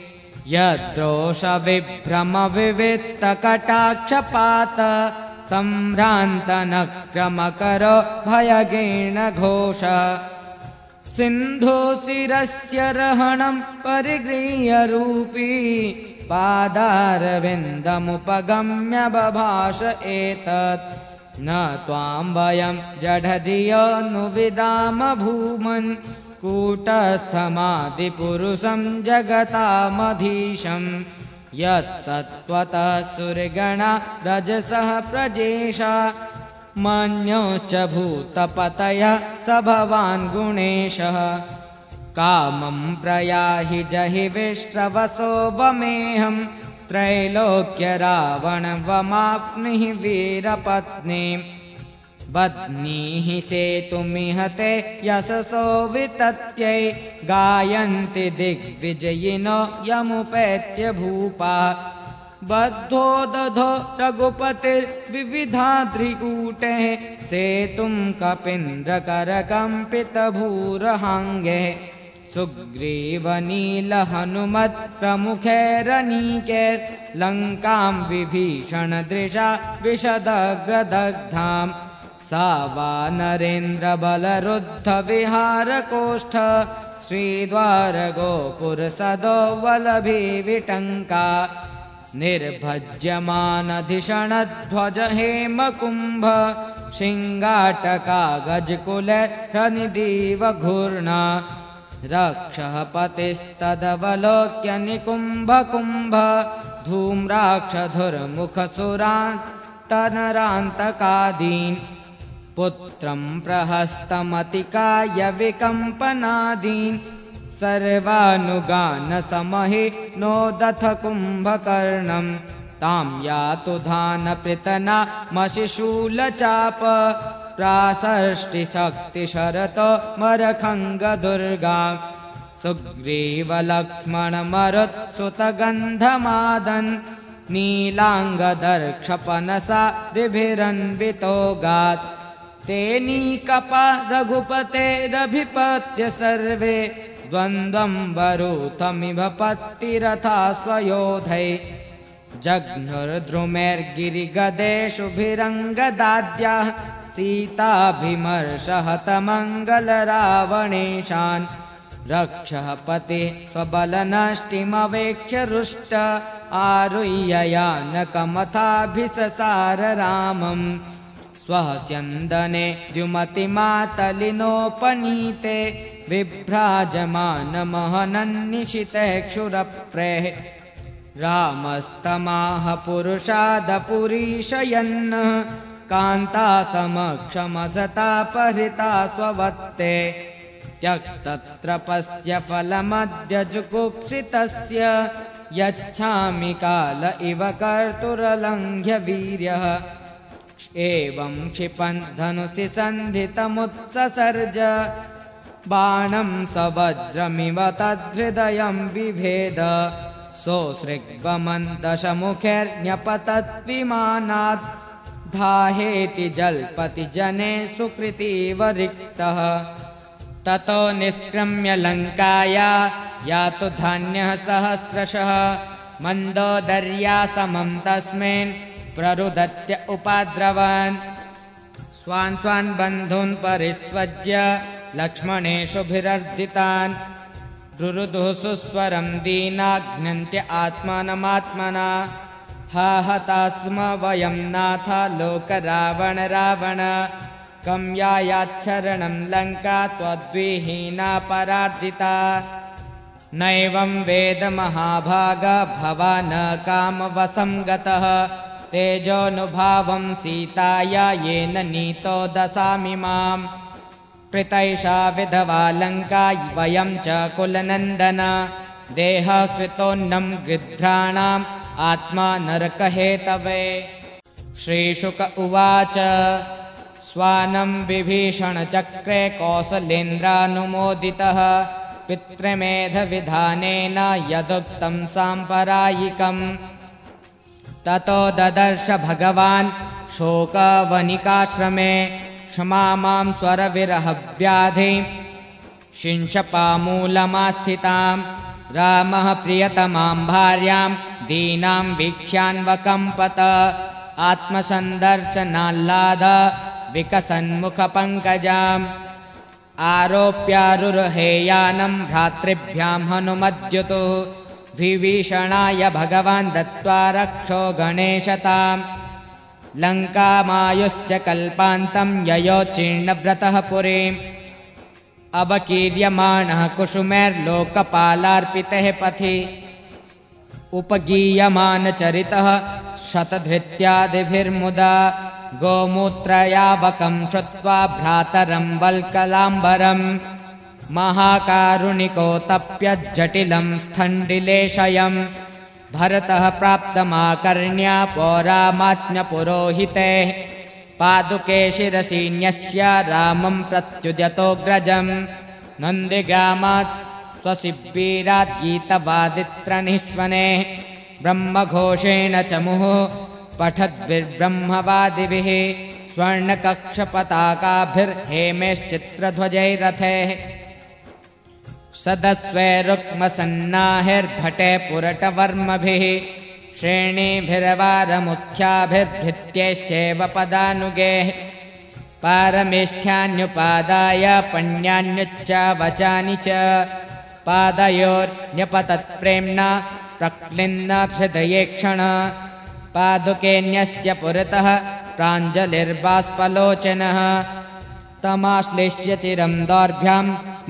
यद्रोषविभ्रमविवित्तकटाक्षपात सम्भ्रान्तनक्रमकरो भयगेण घोष सिन्धुशिरस्य रहणं परिगृह्य रूपी पादारविन्दमुपगम्य बभाष एतत् न त्वां वयं जडधियो नु विदाम भूमन् कूटस्थमादिपुरुषं जगतामधीशम् यत्सत्त्वतः सुरगणा रजसः प्रजेशा मन्योश्च भूतपतयः स भवान् गुणेशः कामं प्रयाहि जहि विश्रवसो वमेऽहं त्रैलोक्य रावणवमाप्नुहि वीरपत्नीं बध्नीः सेतुमिहते यशसो वितत्यै गायन्ति दिग्विजयिनो यमुपेत्य भूपा बद्धो दधो रघुपतिर्विविधाद्रिकूटैः सेतुं कपीन्द्रकरकम्पितभूरहाङ्गैः सुग्रीवनीलहनुमत्प्रमुखैरनीकैर्लङ्कां विभीषणदृशा विशदग्रदग्धाम् सा वा नरेन्द्रबलरुद्धविहारकोष्ठ श्रीद्वारगोपुरसदो वल्लभीविटङ्का निर्भज्यमानधिषणध्वज हेमकुम्भ शिङ्गाटका गजकुलैर्हनिदीव घूर्णा रक्षः पतिस्तदवलोक्य निकुम्भकुम्भ धूम्राक्षधुर्मुखसुरान्तनरान्तकादीन् पुत्रं प्रहस्तमतिकाय विकम्पनादीन् सर्वानुगानसमहि नोदथ कुम्भकर्णं तां यातु धानपृतना मशिशूलचाप प्रासष्टिशक्तिशरतो मरखङ्गदुर्गां सुग्रीवलक्ष्मणमरुत्सुतगन्धमादन् नीलाङ्गदर्क्षपनसा दिभिरन्वितोगात् तेनीकपा रघुपतेरभिपत्य सर्वे द्वन्द्वं वरुथमिव पत्तिरथा स्वयोधै जघ्नुर्द्रुमैर्गिरिगदेषुभिरङ्गदाद्याः सीताभिमर्शहतमङ्गलरावणेशान् रक्षः पतिः स्वबलनष्टिमवेक्ष्य रुष्ट आरुह्ययानकमथाभिससार रामम् स्वः स्यन्दने द्युमतिमातलिनोपनीते बिभ्राजमानमहनन्निशितैक्षुरप्रेः रामस्तमाह पुरुषादपुरीशयन् कान्तासमक्षमसतापहृता स्ववत्ते त्यक्तत्रपस्य फलमद्य जुगुप्सितस्य यच्छामि काल इव कर्तुरलङ्घ्य वीर्यः एवं क्षिपन् धनुषि सन्धितमुत्ससर्ज बाणं सवज्रमिव तद्धृदयं बिभेद सोऽसृग्वमन् दशमुखैर्न्यपतद्विमानात् धाहेति जल्पति जने सुकृतीव रिक्तः ततो निष्क्रम्य लङ्काया यातु धान्यः सहस्रशः मन्दोदर्या समं तस्मिन् प्ररुदत्य उपाद्रवान् स्वान् स्वान् बन्धून् परिष्वज्य लक्ष्मणेषुभिरर्दितान् रुरुदुः सुस्वरं दीनाघ्नन्त्य आत्मानमात्मना हा हतास्म वयं नाथ लोकरावण रावण कं यायाच्छरणं लङ्का त्वद्विहीना परार्जिता नैवं वेद महाभाग भवान् कामवशं गतः तेजोनुभावं सीताया येन नीतो दशामि माम् प्रीतैषा विधवा लङ्का वयं च कुलनन्दन देहः कृतोन्नं गृध्राणाम् आत्मा नरकहेतवे। श्रीशुक उवाच स्वानं विभीषणचक्रे कौसलेन्द्रानुमोदितः पितृमेधविधानेन यदुक्तं साम्प्रदायिकम् ततो ददर्श भगवान् शोकवनिकाश्रमे क्षमामां स्वरविरहव्याधि शिंशपामूलमास्थितां रामः प्रियतमां भार्यां दीनां वीक्ष्यान्वकम्पत आत्मसन्दर्शनाह्लाद विकसन्मुखपङ्कजाम् आरोप्यारुरुहेयानं भ्रातृभ्यां हनुमद्युतुः विभीषणाय भगवान् दत्त्वा रक्षो गणेशताम् लङ्कामायुश्च कल्पान्तं ययोचीर्णव्रतः पुरीम् अवकीर्यमाणः कुसुमैर्लोकपालार्पितः पथि उपगीयमानचरितः शतधृत्यादिभिर्मुदा गोमूत्रयावकं श्रुत्वा भ्रातरं वल्कलाम्बरम् महाकारुणिको तप्यज्जटिलं स्थण्डिलेशयम् भरतः प्राप्तमाकर्ण्य पौरामात्म्यपुरोहितेः पादुके शिरसि न्यस्य रामं प्रत्युद्यतोऽग्रजम् नन्दिगामात् स्वशिबिरात् गीतवादित्रनिःश्वनेः ब्रह्मघोषेण च मुहुः पठद्भिर्ब्रह्मवादिभिः स्वर्णकक्षपताकाभिर्हेमेश्चित्रध्वजैरथैः सदस्वैरुक्मसन्नाहिर्भटे पुरटवर्मभिः श्रेणीभिर्वारमुख्याभिर्भृत्यैश्चैव पदानुगैः पारमेष्ठ्यान्युपादाय पण्यान्युच्च वचानि च पादयोर्न्यपतत्प्रेम्णा प्रक्लिन्नहृदयेक्षण पादुकेऽन्यस्य पुरतः प्राञ्जलिर्बाष्पलोचनः तमाश्लिष्य चिरं दौर्भ्यां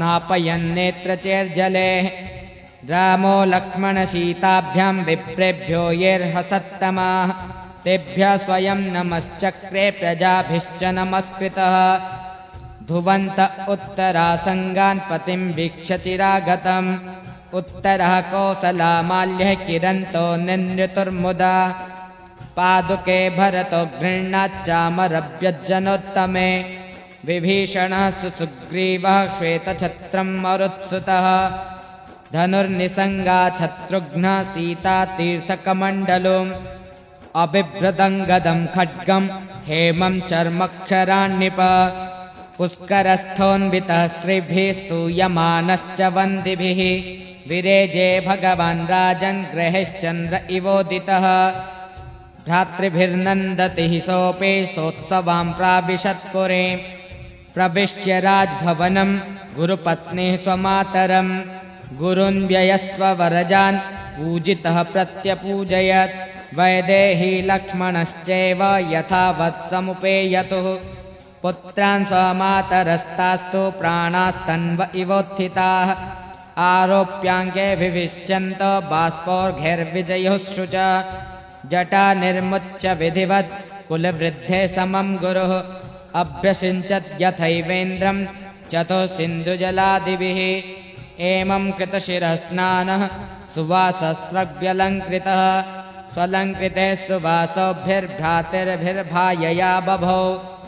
स्नापयन्नेत्रचैर्जलेः रामो लक्ष्मणसीताभ्यां विप्रेभ्यो येर्हसत्तमाः तेभ्यः स्वयं नमश्चक्रे प्रजाभिश्च नमस्कृतः धुवन्त उत्तरासङ्गान् पतिं वीक्ष्य चिरागतम् उत्तरः कौसलामाल्यः किरन्तो निन्यतुर्मुदा पादुके भरतो गृह्णाच्चामरव्यज्जनोत्तमे विभीषणः सुसुग्रीवः श्वेतछत्रं मरुत्सुतः धनुर्निसङ्गा शत्रुघ्नः सीता तीर्थकमण्डलुम् अबिभ्रदङ्गदं खड्गं हेमं चर्मक्षरान्निप पुष्करस्थोन्वितः स्त्रीभिः स्तूयमानश्च वन्दिभिः विरेजे भगवान् राजन् ग्रहेश्चन्द्र इवोदितः भ्रातृभिर्नन्दतिः सोऽपि सोत्सवां प्राविशत्पुरीं प्रविश्य राजभवनं गुरुपत्नीः स्वमातरम् गुरुन् व्ययस्व वरजान् पूजितः प्रत्यपूजयत् वैदेही लक्ष्मणश्चैव यथावत् समुपेयतुः पुत्रान् स्वमातरस्तास्तु प्राणास्तन्व इवोत्थिताः आरोप्याङ्गे विविश्यन्त बाष्पोर्घैर्विजयुःश्रुच जटा निर्मुच्य विधिवत् कुलवृद्धे समं गुरुः अभ्यसिञ्चत् यथैवेन्द्रं चतुःसिन्धुजलादिभिः एमं कृतशिरस्नानः सुवासस्त्रव्यलङ्कृतः स्वलङ्कृते सुवासोभिर्भ्रातृभिर्भायया बभौ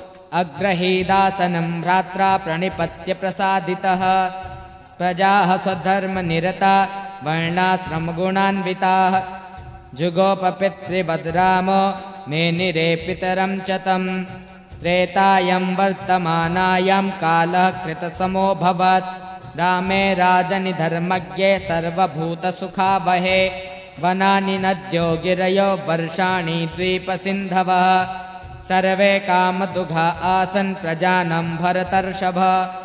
अग्रहीदासनं भ्रात्रा प्रणिपत्य प्रसादितः प्रजाः स्वधर्मनिरता वर्णाश्रमगुणान्विताः जुगोपपितृवद् रामो मेनिरे पितरं च तं त्रेतायां वर्तमानायां कालः कृतसमोऽभवत् रामे राजनिधर्मज्ञे सर्वभूतसुखावहे वनानि नद्यो गिरयो वर्षाणि द्वीपसिन्धवः सर्वे कामदुघा आसन् प्रजानं भरतर्षभ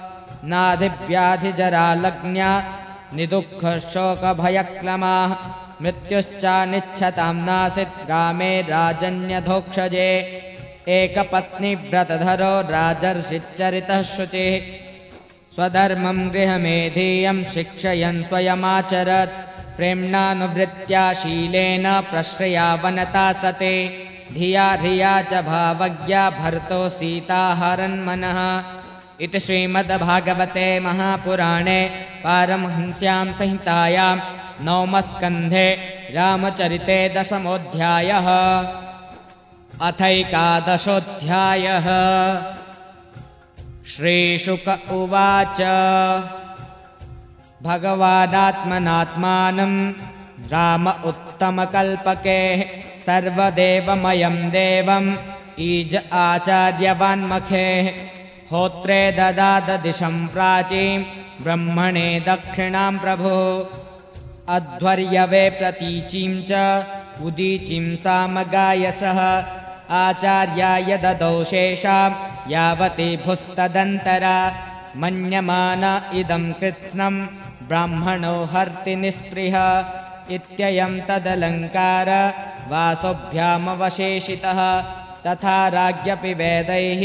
नाधिव्याधिजरालग्न्या निदुःखशोकभयक्लमाः मृत्युश्चानिच्छतां नासीत् रामे राजन्यधोक्षजे एकपत्नीव्रतधरो राजर्षिश्चरितः शुचिः स्वधर्मं गृहमेधेयं शिक्षयन् स्वयमाचरत् प्रेम्णानुवृत्त्या शीलेन प्रश्रया वनता सते धिया धिया च भावज्ञा भर्तो सीता हरन्मनः इति श्रीमद्भागवते महापुराणे पारमहंस्यां संहितायां नवमस्कन्धे रामचरिते दशमोऽध्यायः। अथैकादशोऽध्यायः। श्रीशुक उवाच भगवानात्मनात्मानं राम उत्तमकल्पके सर्वदेवमयं देवम् ईज आचार्यवान्मखे होत्रे ददाददिशं प्राचीं ब्रह्मणे दक्षिणां प्रभो अध्वर्यवे प्रतीचीं च उदीचीं सामगायसः आचार्याय ददौ शेषां यावती भुस्तदन्तरा मन्यमान इदं कृत्स्नं ब्राह्मणो हर्ति निःस्पृह इत्ययं तदलङ्कार वासोभ्यामवशेषितः तथा राज्ञपि वेदैः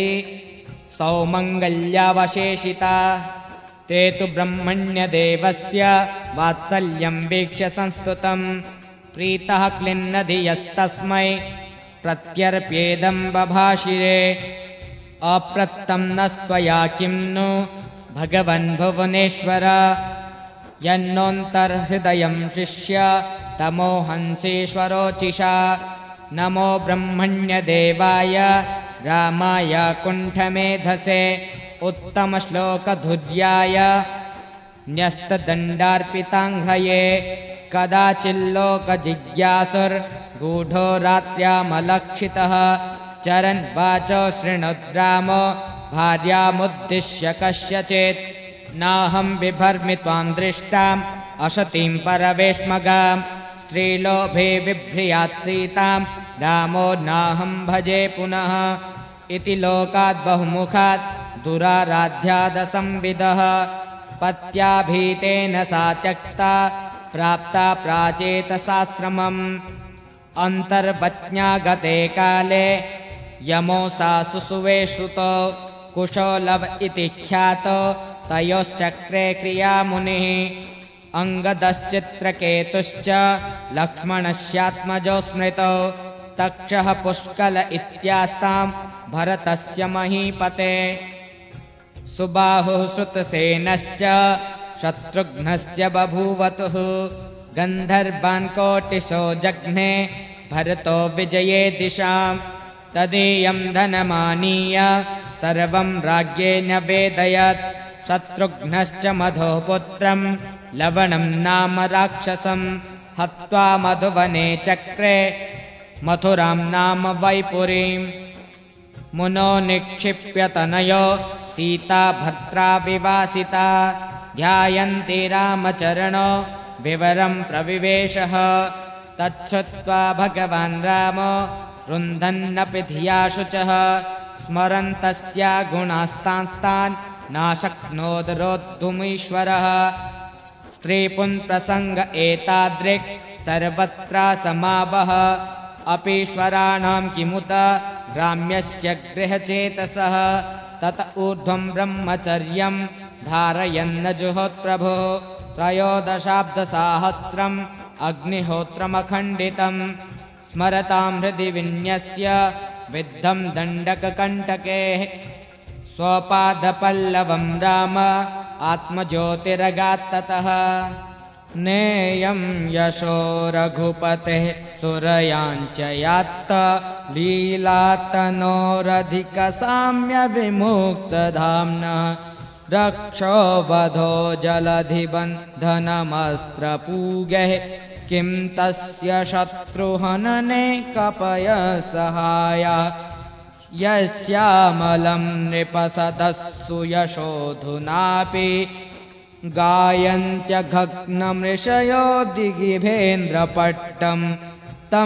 सौमङ्गल्यावशेषिता ते तु ब्रह्मण्यदेवस्य वात्सल्यं वीक्ष्य संस्तुतं प्रीतः क्लिन्नधियस्तस्मै प्रत्यर्प्येदं बभाषिरे अप्रत्तं न त्वया किं नु भगवन् भुवनेश्वर यन्नोऽन्तर्हृदयं शिष्य तमोहंसीश्वरोचिषा नमो ब्रह्मण्यदेवाय रामाय कुण्ठमेधसे उत्तमश्लोकधुर्याय न्यस्तदण्डार्पिताङ्घ्रये कदाचिल्लोकजिज्ञासुर्गूढो रात्र्यामलक्षितः चरन् वाचो शृणुद्रामो भार्यामुद्दिश्य कस्यचित् नाहं बिभर्मि त्वां दृष्टाम् असतीं परवेश्मगां स्त्रीलोभे बिभ्रियात् सीतां रामो नाहं भजे पुनः इति लोकात् बहुमुखात् दुराराध्यादसंविदः पत्याभीतेन सा त्यक्ता प्राप्ता प्राचेतसाश्रमम् अन्तर्वज्ञागते काले यमो सा सुसुवे श्रुतो कुशोलव इति ख्यातो तयोश्चक्रे क्रियामुनिः अङ्गदश्चित्रकेतुश्च लक्ष्मणस्यात्मजो स्मृतौ तक्षः पुष्कल इत्यास्तां भरतस्य महीपते सुबाहुः श्रुतसेनश्च शत्रुघ्नस्य बभूवतुः गन्धर्वान् कोटिशो जघ्ने भरतो विजये दिशां तदीयं धनमानीय सर्वं राज्ञे न्यवेदयत् शत्रुघ्नश्च मधुपुत्रं लवणं नाम राक्षसं हत्वा मधुवने चक्रे मथुरां नाम वैपुरीं मुनो निक्षिप्य तनयो सीता भर्त्रा विवासिता ध्यायन्ति रामचरणो विवरं प्रविवेशः तच्छ्रुत्वा भगवान् रामो रुन्धन्नपि धिया शुचः स्मरन् तस्या गुणास्तांस्तान् नाशक्नोद रोद्धुमीश्वरः स्त्रीपुंप्रसङ्ग एतादृक् सर्वत्र समावह अपीश्वराणां किमुत ग्राम्यस्य गृहचेतसः तत ऊर्ध्वं ब्रह्मचर्यं धारयन्न जुहोत्प्रभो त्रयोदशाब्दसाहस्रम् अग्निहोत्रमखण्डितं स्मरतां हृदि विन्यस्य विद्धं दण्डककण्टके स्वपादपल्लवं राम आत्मज्योतिरगात्ततः नेयं यशो रघुपतेः सुरयाञ्च यात्त लीलातनोरधिकसाम्यविमुक्तधाम्नः रक्षो वधो जलधिबन्धनमस्त्रपूगैः किं तस्य शत्रुहनने कपय सहाया यस्यामलं नृपसदस्सु यशोधुनापि गायन्त्यघग्नमृषयो दिगिभेन्द्रपट्टं तं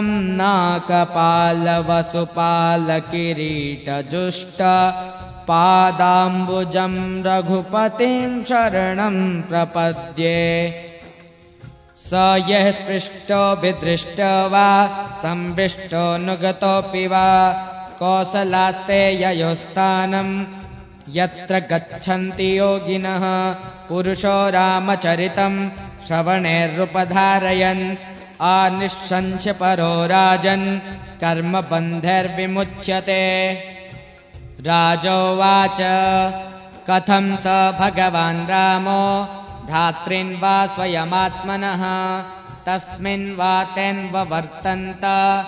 नाकपालवसुपालकिरीटजुष्ट पादाम्बुजं रघुपतिं शरणं प्रपद्ये स यः स्पृष्टो विदृष्टो वा संविष्टो नुगतोऽपि वा कौसलास्ते ययोस्थानं यत्र गच्छन्ति योगिनः पुरुषो रामचरितं श्रवणैरुपधारयन् आनिश्शंस्य परो राजन् कर्मबन्धैर्विमुच्यते राजोवाच कथं स भगवान् रामो भ्रातॄन् वा स्वयमात्मनः तस्मिन् वा तेन्ववर्तन्त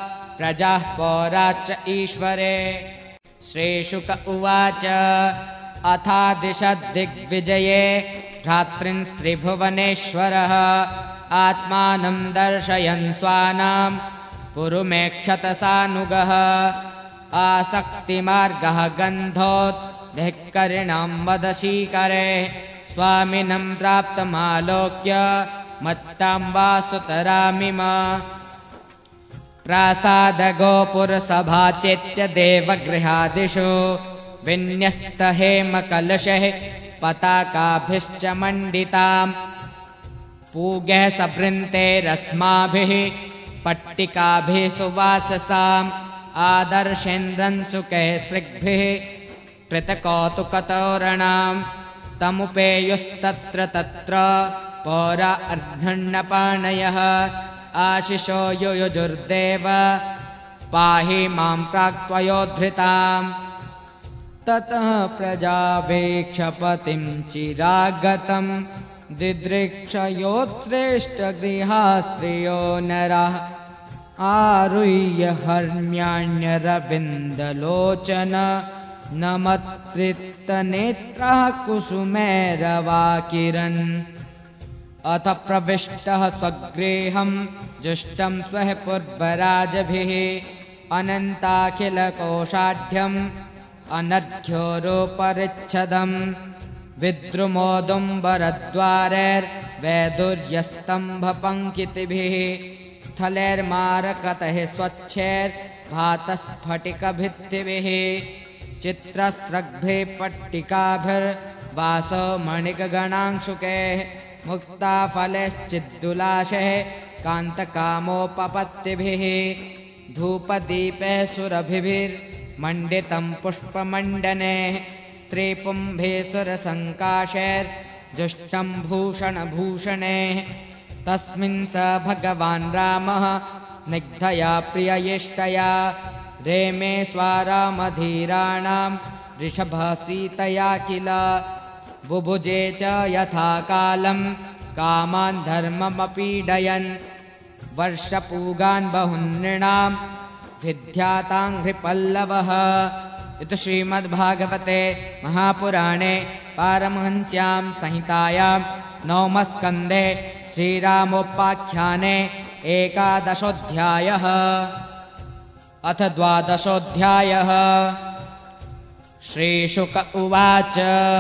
प्रजाः पौराश्च ईश्वरे श्रीशुक उवाच अथादिशद्दिग्विजये भ्रातृस्त्रिभुवनेश्वरः आत्मानं दर्शयन् स्वानां पुरुमेक्षतसानुगः आसक्तिमार्गः गन्धोद्धिक्करिणां वदशीकरे स्वामिनं प्राप्तमालोक्य मत्तां वासुतरामिम प्रासादगोपुरसभाचेत्य देवगृहादिषु विन्यस्तहेमकलशैः पताकाभिश्च मण्डिताम् पूगैः सभृन्तेरस्माभिः पट्टिकाभिः सुवाससाम् आदर्शेन्द्रन् सुकैः स्पृग्भिः कृतकौतुकतोरणाम् तमुपेयुस्तत्र तत्र पौरा अर्धण्यपाणयः आशिषो युयुजुर्देव पाहि मां प्राक्त्वयोद्धृताम् ततः प्रजावेक्षपतिं चिरागतं दिदृक्षयोत्श्रेष्ठगृहास्त्रियो नरः आरुह्य हर्म्याण्यरविन्दलोचन नमत्रितनेत्रः कुसुमैरवाकिरन् अथ प्रविष्टः स्वगृहं जुष्टं स्वः पुर्वराजभिः अनन्ताखिलकोषाढ्यम् अनर्घ्योरुपरिच्छदम् विद्रुमोदुम्बरद्वारैर्वैदुर्यस्तम्भपङ्कितिभिः स्थलैर्मारकतैः स्वच्छैर्भातस्फटिकभित्तिभिः चित्रस्रग्भिः पट्टिकाभिर्वासो मणिकगणांशुकैः मुक्ताफलैश्चिद्दुलाशैः कान्तकामोपपत्तिभिः धूपदीपैः सुरभिभिर्मण्डितं पुष्पमण्डने स्त्रीपुंभिः सुरसङ्काशैर्जुष्टं भूषणभूषणैः तस्मिन् स भगवान् रामः स्निग्धया प्रिययिष्टया रेमे स्वारामधीराणां ऋषभः सीतया किल बुभुजे च यथा कालं कामान् धर्ममपीडयन् वर्षपूगान् बहुनृणां विद्याताङ्घ्रिपल्लवः। इति श्रीमद्भागवते महापुराणे पारमहंस्यां संहितायां नवमस्कन्धे श्रीरामोपाख्याने एकादशोऽध्यायः। अथ द्वादशोऽध्यायः। श्रीशुक उवाच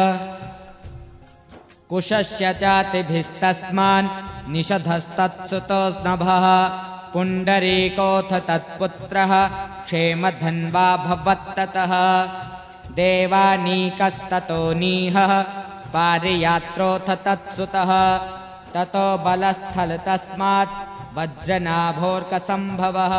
कुशस्य चातिभिस्तस्मान् निषधस्तत्सुतोऽस्नभः पुण्डरीकोऽथ तत्पुत्रः क्षेमधन्वा भवत्ततः देवानीकस्ततो नीहः पारियात्रोऽथ तत्सुतः ततो बलस्थल तस्मात् वज्रनाभोर्कसम्भवः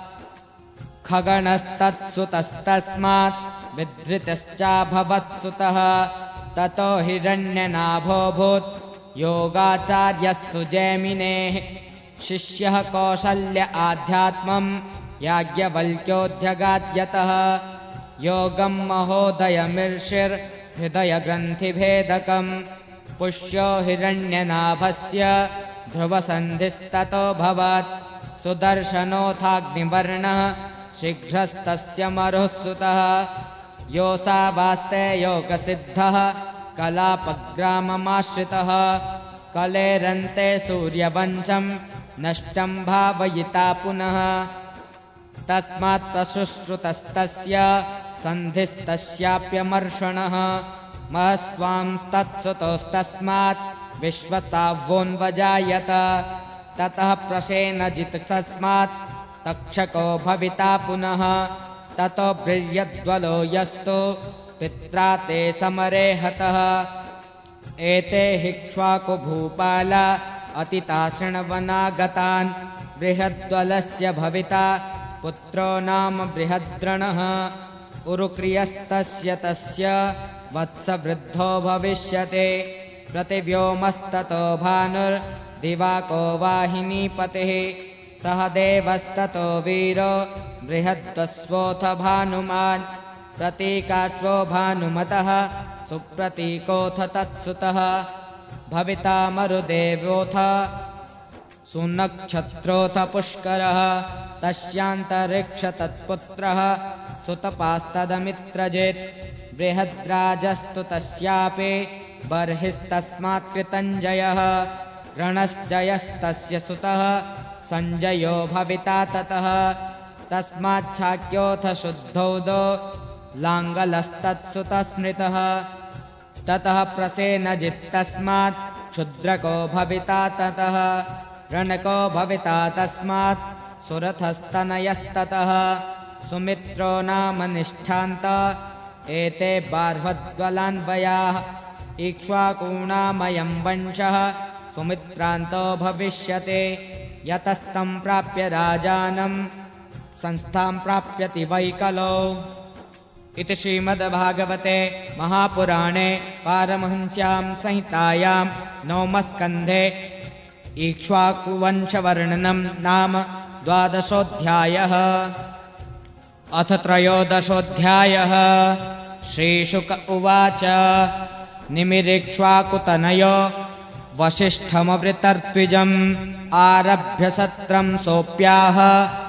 खगणस्तत्सुतस्तस्मात् विधृतश्चाभवत्सुतः ततो हिरण्यनाभोऽभूत् योगाचार्यस्तु जैमिनेः शिष्यः कौसल्य आध्यात्मं याज्ञवल्क्योऽध्यगाद्यतः योगं महोदयमिर्षिर्हृदयग्रन्थिभेदकं पुष्यो हिरण्यनाभस्य ध्रुवसन्धिस्ततोऽभवत् सुदर्शनोऽथाग्निवर्णः शीघ्रस्तस्य मरुः सुतः योऽसावास्ते योगसिद्धः कलापग्राममाश्रितः कलेरन्ते सूर्यवंशं नष्टं भावयिता पुनः तस्मात् प्रशुश्रुतस्तस्य सन्धिस्तस्याप्यमर्षणः महस्वांस्तत्सुतोस्तस्मात् विश्वसावोन्वजायत ततः प्रसेनजितस्तस्मात् तक्षको भविता पुनः ततो बृहद्वलो यस्तु पित्रा ते समरे हतः एते हिक्ष्वाकुभूपाला अतिताशृण्वनागतान् बृहद्वलस्य भविता पुत्रो नाम बृहद्रणः उरुक्रियस्तस्य तस्य वत्सवृद्धो भविष्यते प्रतिव्योमस्ततो भानुर्दिवाको वाहिनीपतिः सह देवस्ततो वीरो बृहद्वस्वोऽथ भानुमान् प्रतीकाश्वो भानुमतः सुप्रतीकोऽथ तत्सुतः भविता मरुदेवोऽथ सुनक्षत्रोऽथ पुष्करः तस्यान्तरिक्ष तत्पुत्रः सुतपास्तदमित्रजित् बृहद्राजस्तु तस्यापि बर्हिस्तस्मात् कृतञ्जयः रणश्जयस्तस्य सुतः सञ्जयो भविता ततः तस्माच्छाक्योऽथ शुद्धोदो लाङ्गलस्तत्सुतः स्मृतः ततः प्रसेनजित्तस्मात् क्षुद्रको भविता ततः रणको भविता तस्मात् सुरथस्तनयस्ततः सुमित्रो नाम निष्ठान्त एते बार्हद्वलान्वयाः इक्ष्वाकूणामयं वंशः सुमित्रान्तो भविष्यते यतस्तं प्राप्य राजानं संस्थां प्राप्यति वैकलो। इति श्रीमद्भागवते महापुराणे पारमहंस्यां संहितायां नवमस्कन्धे इक्ष्वाकुवंशवर्णनं नाम द्वादशोऽध्यायः। अथ त्रयोदशोऽध्यायः। श्रीशुक उवाच निमिरिक्ष्वाकुतनयो वसिष्ठमवृतर्त्विजम् आरभ्य सत्रं सोऽप्याह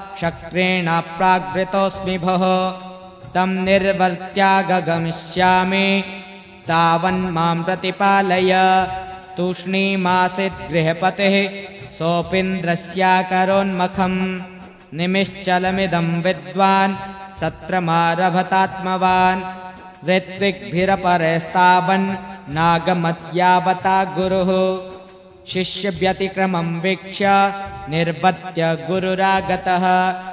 शक्रेणाप्राग्वृतोऽस्मि भोः तं निर्वर्त्यागगमिष्यामि तावन्मां प्रतिपालय। तूष्णीमासीत् गृहपतिः सोऽपीन्द्रस्याकरोन्मखम् निमिश्चलमिदं विद्वान् सत्रमारभतात्मवान् ऋत्विग्भिरपरेस्तावन् नागमत्यावता गुरुः शिष्यव्यतिक्रमं वीक्ष्य निर्वर्त्य गुरुरागतः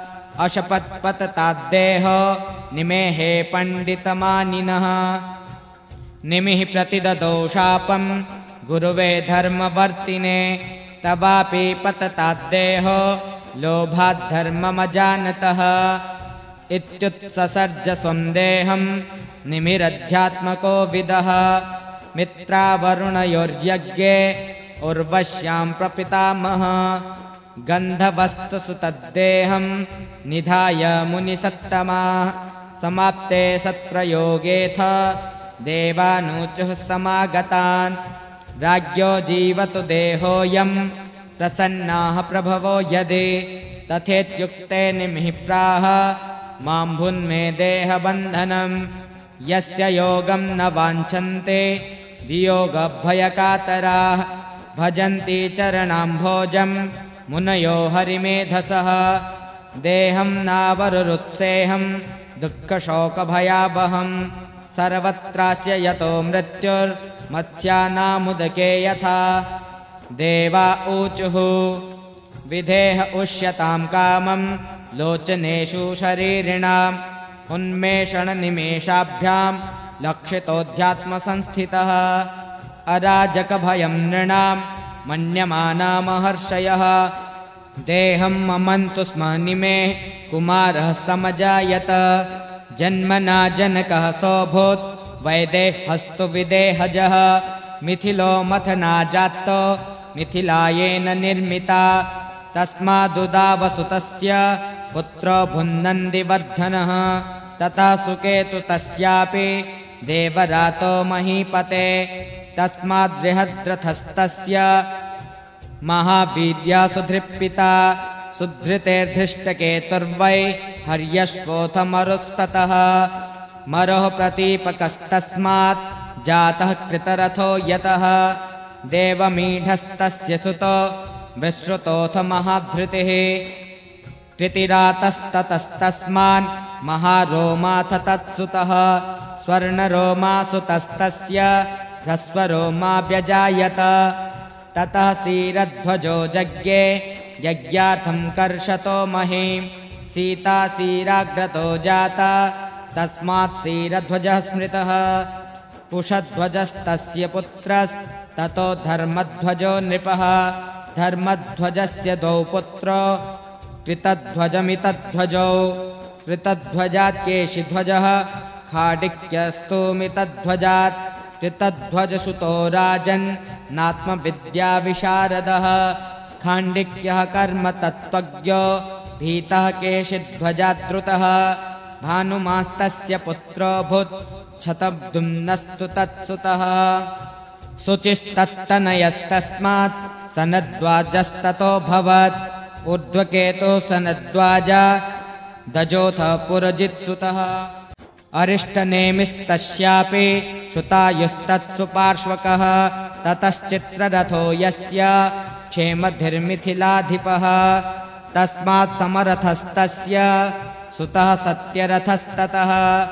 अशपत्पतताद्देहो निमेहे पण्डितमानिनः निमिः प्रतिददौ शापं गुरुवे धर्मवर्तिने तवापि पतताद्देहो लोभाद्धर्ममजानतः इत्युत्ससर्ज स्वं देहं निमिरध्यात्मको विदः मित्रावरुणयोर्यज्ञे उर्वश्यां प्रपितामह गन्धवस्तुसु तद्देहं निधाय मुनिसत्तमाः समाप्ते सत्रयोगेऽथ देवानूचुः समागतान् राज्ञो जीवतु देहोऽयं प्रसन्नाः प्रभवो यदि तथेत्युक्ते निमिः प्राह मां भुन्मे देहबन्धनं यस्य योगं न वाञ्छन्ते वियोगभयकातराः भजन्ति चरणाम्भोजं मुनयो हरिमेधसः देहं नावरुरुत्सेहं दुःखशोकभयावहं सर्वत्रास्य यतो मृत्युर्मत्स्यानामुदके यथा देवा ऊचुः विधेह उष्यतां कामं लोचनेषु शरीरिणाम् उन्मेषणनिमेषाभ्यां लक्षितोऽध्यात्मसंस्थितः अराजकभयं नृणां मन्यमाना महर्षयः देहं ममन्तु स्म निमे कुमारः समजायत जन्मना जनकः सोऽभूत् वैदेहस्तु विदेहजः मिथिलो मथना जातो मिथिलायेन निर्मिता तस्मादुदावसुतस्य पुत्रो भुन्नन्दिवर्धनः तथा सुकेतु तस्यापि देवरातो महीपते तस्माद्बृहद्रथस्तस्य महावीर्यासु धृप्पिता सुधृतेर्धृष्टकेतुर्वै हर्यश्वोऽथ मरुस्ततः मरोः प्रतीपकस्तस्मात् जातः कृतरथो यतः देवमीढस्तस्य सुतो विश्रुतोऽथ महाधृतिः कृतिरातस्ततस्तस्मान् महारोमाथ तत्सुतः स्वर्णरोमासुतस्तस्य ह्रस्वरोमा व्यजायत ततः सीरध्वजो जज्ञे यज्ञार्थं कर्षतो महीं सीता सीराग्रतो जाता तस्मात् सीरध्वजः स्मृतः कुशध्वजस्तस्य पुत्रस्ततो धर्मध्वजो नृपः धर्मध्वजस्य द्वौ पुत्रो कृतध्वजमितध्वजौ कृतध्वजात् केशिध्वजः खाडिक्यस्तु मितध्वजात् कृतध्वजसुतो राजन् नात्मविद्याविशारदः खाण्डिक्यः कर्मतत्त्वज्ञो भीतः केशिध्वजाद्रुतः भानुमास्तस्य पुत्रो भूत् क्षतब्दुम्नस्तु तत्सुतः शुचिस्तत्तनयस्तस्मात् सनद्वाजस्ततोऽभवत् ऊर्ध्वकेतो सनद्वाज दजोथ पुरजित्सुतः अरिष्टनेमिस्तस्यापि श्रुतायुस्तत्सु पार्श्वकः ततश्चित्ररथो यस्य क्षेमधिर्मिथिलाधिपः तस्मात् समरथस्तस्य सुतः सत्यरथस्ततः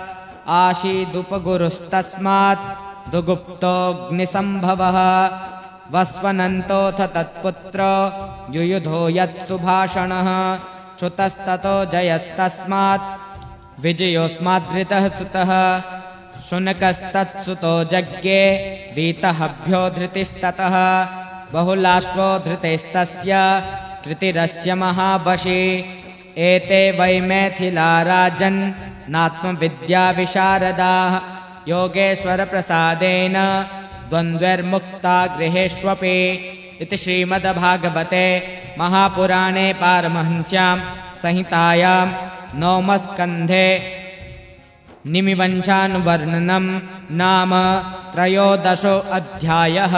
आशीदुपगुरुस्तस्मात् दुगुप्तोऽग्निसम्भवः वस्वनन्तोऽथ तत्पुत्रो युयुधो यत्सुभाषणः श्रुतस्ततो जयस्तस्मात् विजयोऽस्माद्धृतः सुतः शुनकस्तत्सुतो जज्ञे वीतहभ्यो धृतिस्ततः बहुलाश्वो धृतेस्तस्य धृतिरस्य महाबशी एते वै मैथिला राजन् नात्मविद्याविशारदाः योगेश्वरप्रसादेन द्वन्द्वैर्मुक्ता गृहेष्वपि इति श्रीमद्भागवते महापुराणे पारमहंस्यां संहितायां नवमस्कन्धे निमिवंशानुवर्णनं नाम त्रयोदशो अध्यायः।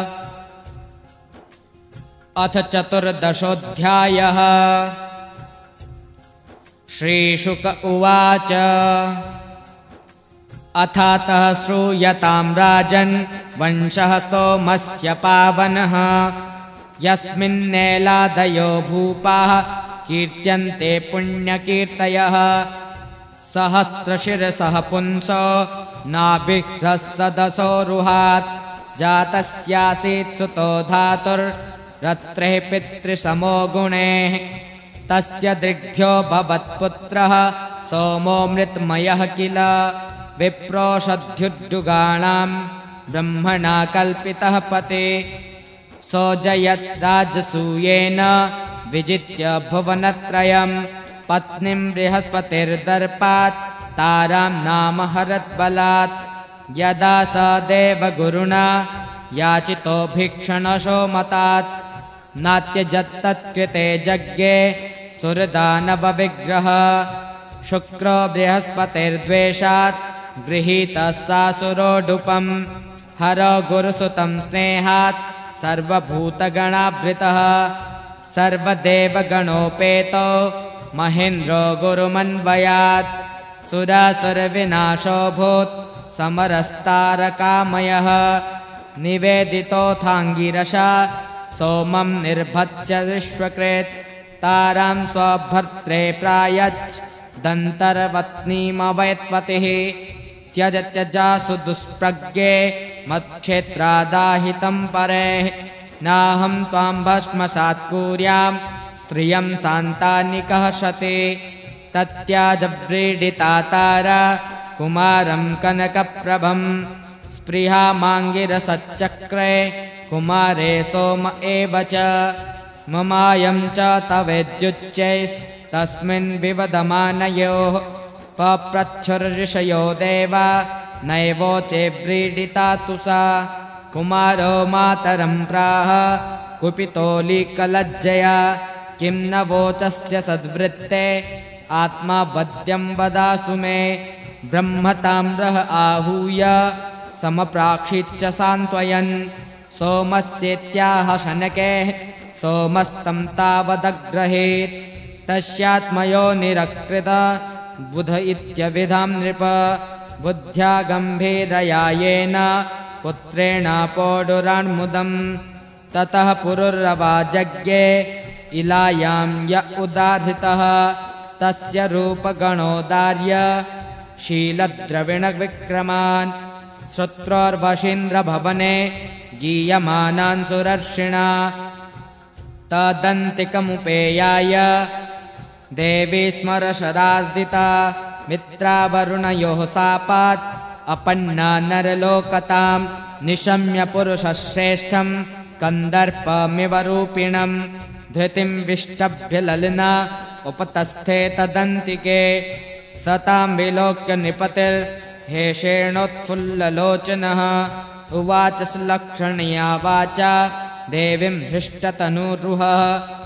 अथ चतुर्दशोऽध्यायः। श्रीशुक उवाच अथातः श्रूयतां राजन् वंशः सोमस्य पावनः यस्मिन्नेलादयो भूपाः कीर्त्यन्ते पुण्यकीर्तयः सहस्रशिरसः पुंसो नाभिः सदसोरुहात् जातस्यासीत् सुतो धातुर्रत्रेः पितृसमो गुणेः तस्य दृग्भ्यो भवत्पुत्रः सोमो मृत्मयः किल विप्रोषध्युड्डुगाणां ब्रह्मणा कल्पितः पते सोजयत् राजसूयेन विजित्य भुवनत्रयं पत्नीं बृहस्पतिर्दर्पात् तारां नाम हरद्बलात् यदा स देवगुरुणा याचितो भीक्षणशो मतात् नात्यजत्तत्कृते यज्ञे सुरदानवविग्रह शुक्रो बृहस्पतिर्द्वेषात् गृहीतः सासुरोडुपम् हरो गुरुसुतं स्नेहात् सर्वभूतगणावृतः सर्वदेवगणोपेतो महेन्द्रो गुरुमन्वयात् सुरासुरविनाशोऽभूत् समरस्तारकामयः निवेदितोऽथाङ्गिरसा सोमं निर्भत्स्य विश्वकृत् तारां स्वभर्त्रे प्रायच्छ दन्तर्वत्नीमवैत्पतिः त्यज त्यजासु दुष्प्रज्ञे मत्क्षेत्रादाहितं परेः नाहं त्वां भस्मसात् कुर्यां स्त्रियं सान्तानिकः शते तत्याज व्रीडिता तारा कुमारं कनकप्रभं स्पृहा माङ्गिरसच्चक्रे कुमारे सोम एव च ममायं च तवेद्युच्चैस्तस्मिन् विवदमानयोः पप्रच्छुर्ऋषयो देवा नैवोचे व्रीडिता तु सा कुमारो मातरं प्राह कुपितोऽलीकलज्जया किं न वोचस्य सद्वृत्ते आत्मा वद्यं वदासु मे ब्रह्मताम्रः आहूय समप्राक्षिच्च सान्त्वयन् सोमस्येत्याह शनकेः सोमस्तं तावदग्रहेत् तस्यात्मयो निरकृत बुध इत्यभिधां नृप बुद्ध्या गम्भीरया येन पुत्रेण पोडुरान्मुदम् ततः पुरुरवाजज्ञे इलायां य उदाहृतः तस्य रूपगणोदार्य शीलद्रविणविक्रमान् श्रुत्रोर्वशीन्द्रभवने गीयमानान् सुरर्षिणा तदन्तिकमुपेयाय देवी स्मरशरार्दिता मित्रावरुणयोः सापात् अपन्ना नरलोकतां निशम्य पुरुषश्रेष्ठं कन्दर्पमिव रूपिणं धृतिं विष्टभ्य ललिना उपतस्थे तदन्तिके सतां विलोक्य निपतिर्हेषेणोत्फुल्ललोचनः उवाच सुलक्षणीया वाचा देवीं हृष्टतनुरुहः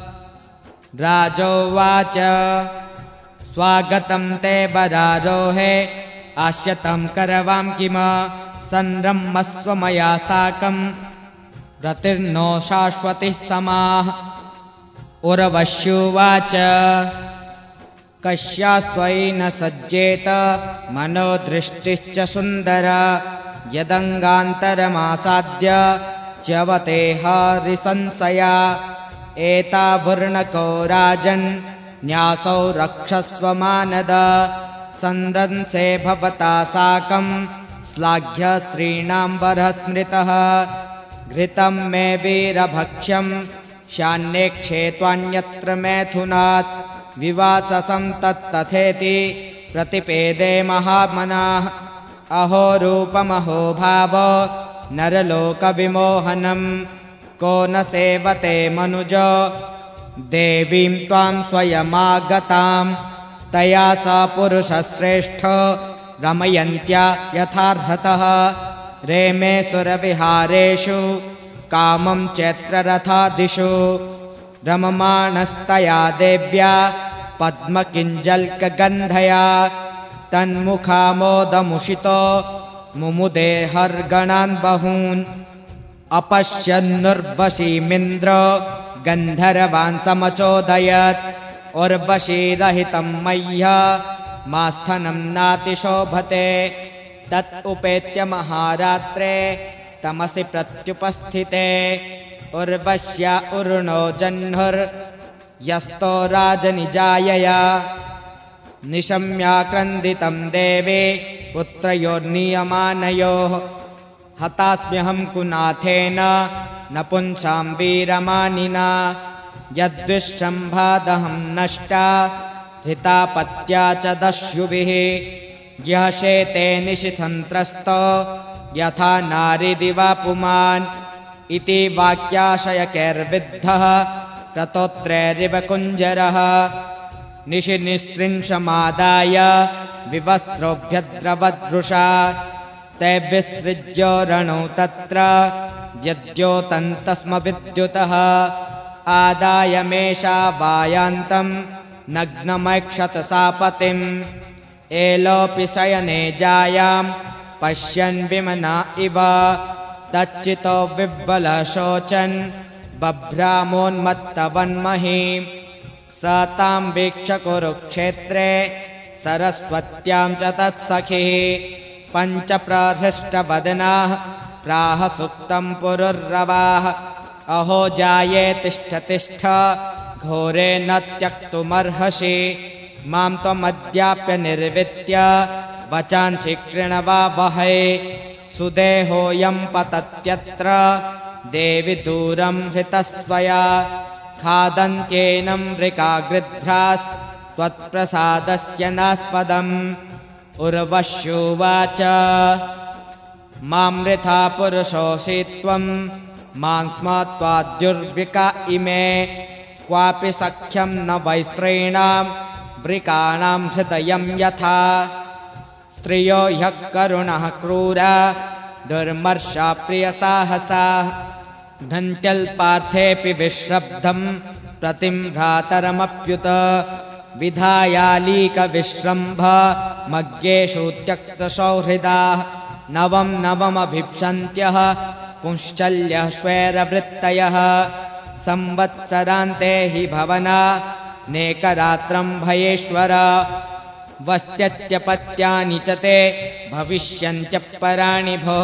राजोवाच स्वागतं ते वरारोहे आश्यतं करवां किम संरम्मस्व मया साकं रतिर्नो शाश्वतिः समाः। उर्वश्युवाच कस्यास्त्वयि न सज्जेत मनो दृष्टिश्च सुन्दरा यदङ्गान्तरमासाद्य च्यवते हरिसंशया एतावुर्णको राजन् न्यासौ रक्षस्व मानद सन्दंसे भवता साकं श्लाघ्य स्त्रीणां वरः स्मृतः घृतं मे वीरभक्ष्यं शान्येक्षे त्वान्यत्र मैथुनात् विवाससं तत्तथेति प्रतिपेदे महामनाः अहो रूपमहो भावो नरलोकविमोहनं को न सेवते मनुजो देवीं त्वां स्वयमागतां तया स पुरुषश्रेष्ठो रमयन्त्या यथार्हतः रेमे सुरविहारेषु कामं चैत्ररथादिषु रममाणस्तया देव्या पद्मकिञ्जल्कगन्धया तन्मुखामोदमुषितो मुमुदे हर्गणान् बहून् अपश्यन्नुर्वशीमिन्द्रो गन्धर्वान् समचोदयत् उर्वशीरहितं मह्य मास्थनं नातिशोभते तत् उपेत्य महारात्रे तमसि प्रत्युपस्थिते उर्वश्या उरुणो जह्नुर्यस्तो राजनिजायया निशम्याक्रन्दितं देवे पुत्रयोर्नियमानयोः हतास्म्यहं कुनाथेन नपुंसां वीरमानिना यद्विष्टम्भादहं नष्टा हृतापत्या च दस्युभिः यः शेते निशितन्त्रस्तो यथा नारीदिवा पुमान् इति वाक्याशयकैर्विद्धः प्रतोत्रेरिव कुञ्जरः निशिनिस्त्रिंशमादाय विवस्त्रोऽभ्यद्रवदृषा तैर्विसृज्योरणौ तत्र यद्योतन्तस्म विद्युतः आदाय मेषा वायान्तं नग्नमैक्षत सापतिम् एलोऽपि शयने जायां पश्यन् विमना इव तच्चितो विह्वलः शोचन् बभ्रामोन्मत्तवन्महीं स तां वीक्ष्य कुरुक्षेत्रे सरस्वत्यां च तत्सखिः पञ्चप्रहृष्टवदनाः प्राह सुप्तं पुरुर्रवाः अहो जाये तिष्ठ तिष्ठ घोरे न त्यक्तुमर्हसि मां त्वमद्याप्य निर्वित्य वचांसि कृणवावहै सुदेहोऽयं पतत्यत्र देवि दूरं हृतस्वया खादन्त्येनं वृकागृध्रास्त्वत्प्रसादस्य नास्पदम् उर्वश्युवाच मां वृथा पुरुषोऽसि त्वं मां स्मत्वाद्युर्वृका इमे क्वापि सख्यं न वैस्त्रीणां वृकाणां हृदयं यथा स्त्रियो ह्यः करुणः क्रूरा दुर्मर्षा प्रियसाहसा घ्नन्त्यल्पार्थेऽपि विश्रब्धं प्रतिं भ्रातरमप्युत विधायालीकविश्रम्भ मग्गेषु त्यक्तसौहृदाः नवं नवमभिप्सन्त्यः पुंश्चल्यः श्वेरवृत्तयः संवत्सरान्ते हि भवना नेकरात्रं भयेश्वर वस्त्यत्यपत्यानि च ते भविष्यन्त्यपराणि भो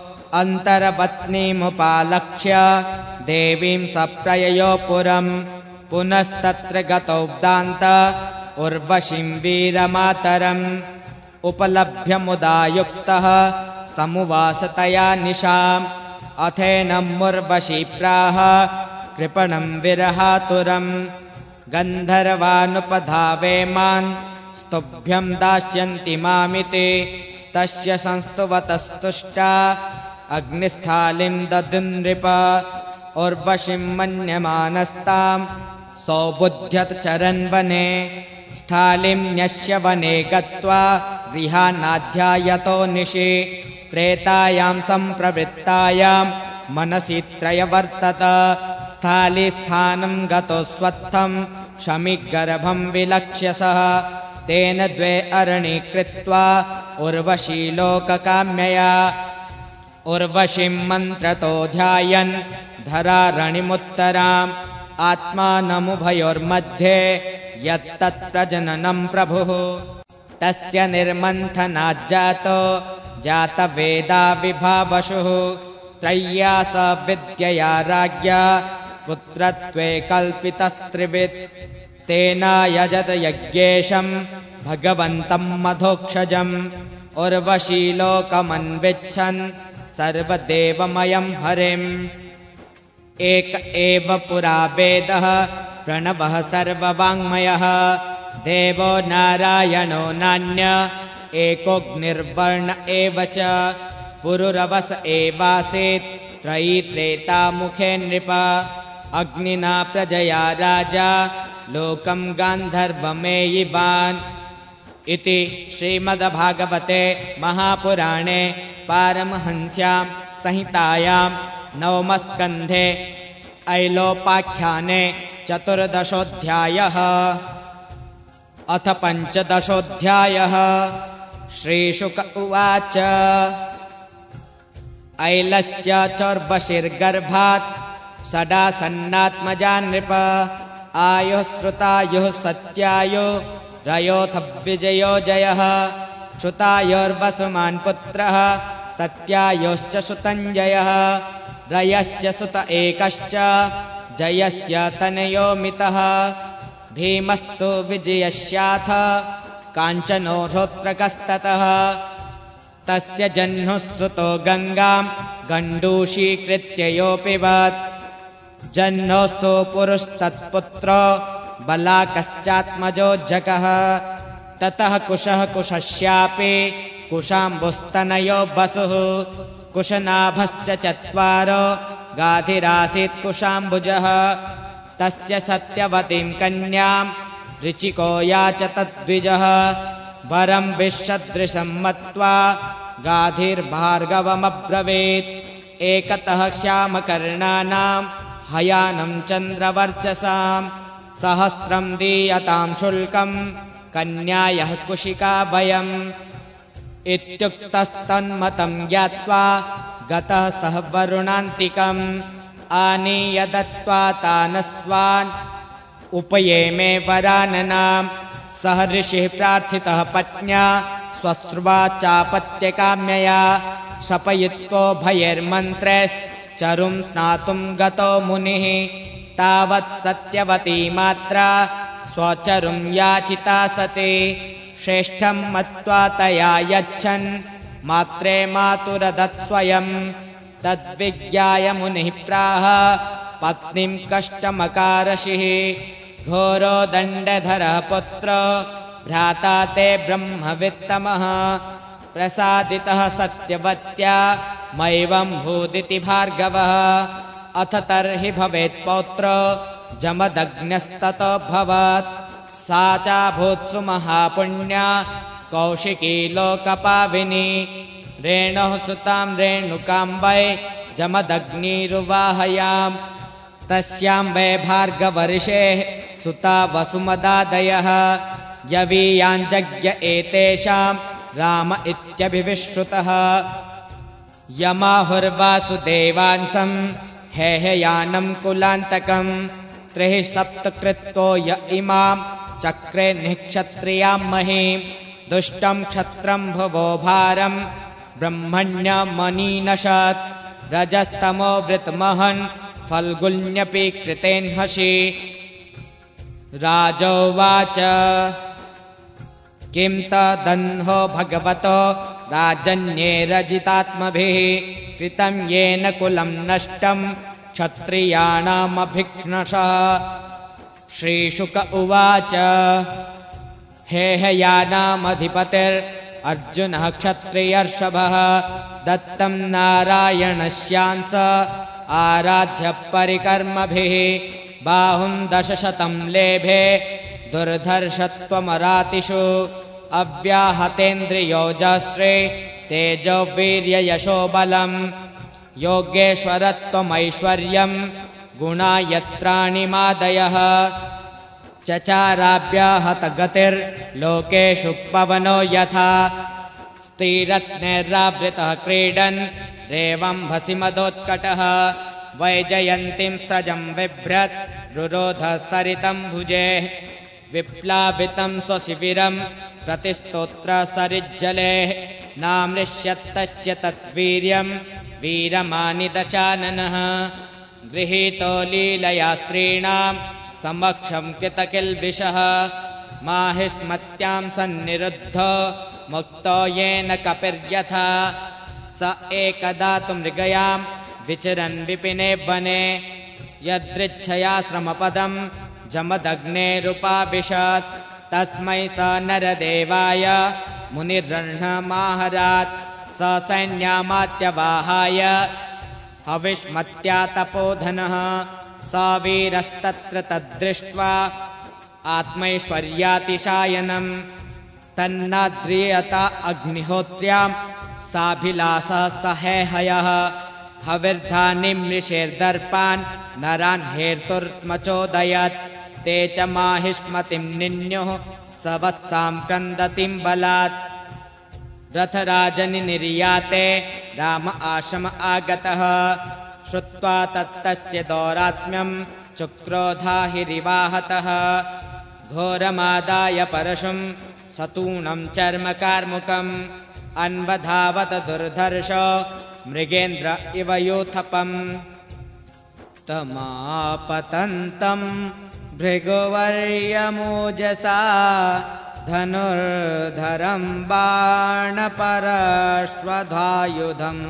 अन्तरपत्नीमुपालक्ष्य देवीं सप्रययो पुरं पुनस्तत्र गतौ दान्त उर्वशीं वीरमातरम् उपलभ्य मुदा युक्तः समुवासतया निशाम् अथेनमुर्वशी प्राह कृपणं विरहातुरम् गन्धर्वानुपधावेमान् स्तुभ्यं दास्यन्ति मामिति तस्य संस्तुवतस्तुष्टा अग्निस्थालिं ददृन्नृप उर्वशीं मन्यमानस्तां सौबुध्यत चरन्वने स्थालिं न्यस्य वने गत्वा गृहान्नाध्यायतो निशि त्रेतायां सम्प्रवृत्तायां मनसि त्रयवर्तत स्थालिस्थानं गतो स्वत्थं शमिगर्भं विलक्ष्य सः तेन द्वे अरणीकृत्वा उर्वशी लोककाम्यया उर्वशीं मन्त्रतो ध्यायन् धरारणिमुत्तराम् आत्मानमुभयोर्मध्ये यत्तत्प्रजननं प्रभुः तस्य निर्मन्थनाज्जातो जातवेदा विभावशुः त्रय्या स विद्यया राज्ञा पुत्रत्वे कल्पितस्त्रिवित् तेनायजत यज्ञेशं भगवन्तं मधोक्षजम् उर्वशीलोकमन्विच्छन् सर्वदेवमयं हरिम् एक एव पुरा वेदः प्रणवः सर्ववाङ्मयः देवो नारायणो नान्य एकोऽग्निर्वर्ण एव च पुरुरवस एवासीत् त्रयी त्रेता मुखे नृप अग्निना प्रजया राजा लोकं गान्धर्वमेयिवान् इति श्रीमद्भागवते महापुराणे पारमहंस्यां संहितायां नवमस्कन्धे ऐलोपाख्याने चतुर्दशोऽध्यायः। अथ पञ्चदशोऽध्यायः। श्रीशुक उवाच ऐलस्य चोर्वशीर्गर्भात् षडासन्नात्मजा नृप आयुः श्रुतायुः सत्यायुः रयोथ विजयो जयः श्रुतायोर्वसुमान् पुत्रः सत्यायोश्च सुतञ्जयः रयश्च सुत एकश्च जयस्य तनयो मितः भीमस्तु विजयस्याथ काञ्चनो ह्रोत्रकस्ततः तस्य जह्नुः सुतो गङ्गां गण्डूषीकृत्य योऽपिबत् जह्नोस्तु पुरुस्तत्पुत्रो बलाकश्चात्मजो जगः ततः कुशः कुशस्यापि कुशाम्बुस्तनयो वसुः कुशनाभश्च चत्वारो गाधिरासीत् कुशाम्बुजः तस्य सत्यवतीं कन्यां ऋचिको याच तद्विजः वरं विश्सदृशं मत्वा गाधिर्भार्गवमब्रवीत् एकतः श्यामकर्णानां हयानं चन्द्रवर्चसां सहस्रं दीयतां शुल्कं कन्यायः कुशिका वयम् इत्युक्तस्तन्मतं ज्ञात्वा गतः सः वरुणान्तिकम् आनीय दत्त्वा तानस्वान् उपयेमे वराननां सः ऋषिः प्रार्थितः पत्न्या स्वश्रुवा चापत्यकाम्यया शपयित्वोभयैर्मन्त्रैश्चरुं स्नातुं गतो मुनिः तावत् सत्यवती मात्रा स्वचरुं याचिता सती श्रेष्ठं मत्वा तया यच्छन् मात्रे मातुरदत् स्वयं तद्विज्ञाय मुनिः प्राह पत्नीं कष्टमकारशिः घोरो दण्डधरः पुत्रो भ्राता ते ब्रह्मवित्तमः प्रसादितः सत्यवत्या मैवं भूदिति भार्गवः अथ तर्हि भवेत् पौत्रो जमदग्न्यस्ततो भवत् सा चाभूत्सु महापुण्या कौशिकी लोकपाविनी रेणोः सुतां रेणुकां वै जमदग्निरुवाहयाम् तस्यां वै भार्गवर्षेः सुता वसुमदादयः यवीयाञ्जज्ञ एतेषां राम इत्यभिविश्रुतः यमाहुर्वासुदेवांसं हेहयानं कुलान्तकं त्रिः सप्तकृत्तो य इमां चक्रे निक्षत्रियां महीं दुष्टं क्षत्रं भुवो भारं ब्रह्मण्यमनीनशत् रजस्तमो वृतमहन् फल्गुन्यपि कृतेन्हसि राजोवाच किं तदन्हो भगवतो राजन्ये रजितात्मभिः कृतं येन कुलं नष्टं क्षत्रियाणामभिघ्नशः। श्रीशुक उवाच हेहयानामधिपतिर्अर्जुनः क्षत्रियर्षभः दत्तं नारायणस्यांस आराध्य परिकर्मभिः बाहुं दशशतं लेभे दुर्धर्षत्वमरातिषु अव्याहतेन्द्रियोजस्रे तेजो वीर्ययशो बलम् योगेश्वरत्वमैश्वर्यं गुणायत्राणि मादयः चचाराभ्याहत गतिर्लोकेषु पवनो यथा स्त्रीरत्नैरावृतः क्रीडन् रेवम्भसि मदोत्कटः वैजयन्तीं स्रजं बिभ्रत् रुरोध सरितं भुजे विप्लावितं स्वशिबिरं प्रतिस्तोत्र सरिज्जले नामृष्यत्तस्य तद्वीर्यं वीरमानि दशाननः गृहीतो लीलया स्त्रीणां समक्षं कृतकिल्बिषः माहिष्मत्यां सन्निरुद्धो मुक्तो येन कपिर्यथा स एकदा तु मृगयां विचरन् विपिने वने यदृच्छया श्रमपदं जमदग्नेरुपाविशत् तस्मै स नरदेवाय मुनिर्गृह्णमाहरात् स सैन्यामात्यवाहाय हविष्मत्या तपोधनः स वीरस्तत्र तद्दृष्ट्वा आत्मैश्वर्यातिशायनं तन्नाद्रियत अग्निहोत्र्यां साभिलाषः सहेहयः हविर्धानिं मृषेर्दर्पान् नरान् हेर्तुर्मचोदयत् ते च माहिष्मतिं निन्युः सवत्सां क्रन्दतिं बलात् रथराजनि निर्याते राम आश्रम आगतः श्रुत्वा तत्तस्य दौरात्म्यं चुक्रोधाहिरिवाहतः घोरमादाय परशुं सतूणं चर्मकार्मुकम् अन्वधावत दुर्धर्षो मृगेन्द्र इव योथपम् तमापतन्तं भृगुवर्यमोजसा धनुर्धरं बाणपरश्वधायुधम्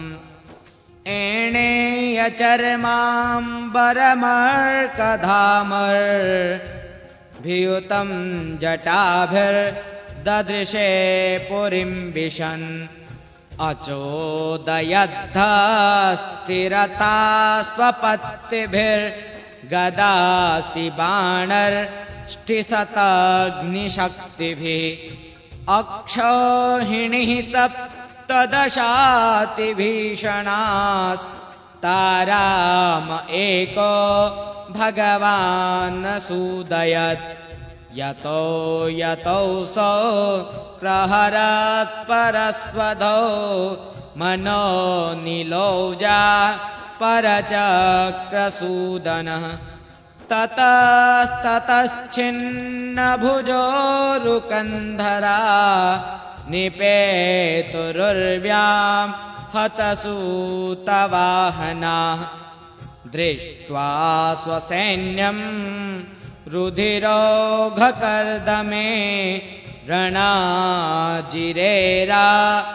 एणेयचर्माम्बरमर्कधामर्भियुतं जटाभिर्ददृशे पुरीं विशन् अचोदयद्धस्थिरता स्वपत्तिभिर्गदासि बाणर्ष्टिशताग्निशक्तिभिः अक्षौहिणीः सप्तदशातिभीषणास्ताराम एको भगवान् सूदयत् यतो यतो सौ प्रहरत् परस्वधौ मनो नीलौजा परचक्रसूदनः ततस्ततश्चिन्नभुजोरुकन्धरा निपेतुरुर्व्यां हतसूतवाहनाः दृष्ट्वा स्वसैन्यं रुधिरोघकर्दमे रणाजिरेरा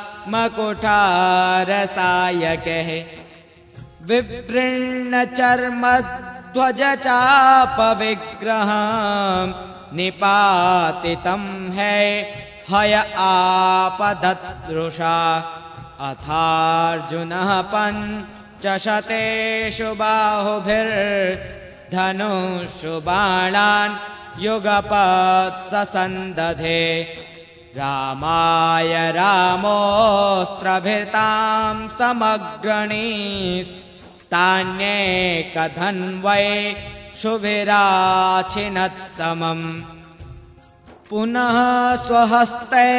मकुठारसायकैः विवृण्णचर्मध्वजचापविग्रहं निपातितं है हय आपददृशा अथार्जुनः पञ्चशतेषु बाहुभिर्धनुषु बाणान् युगपत् ससन्दधे रामाय रामोऽस्त्रभितां समग्रणीस्तान्येकधन्वै शुभिराचिनत्समम् पुनः स्वहस्ते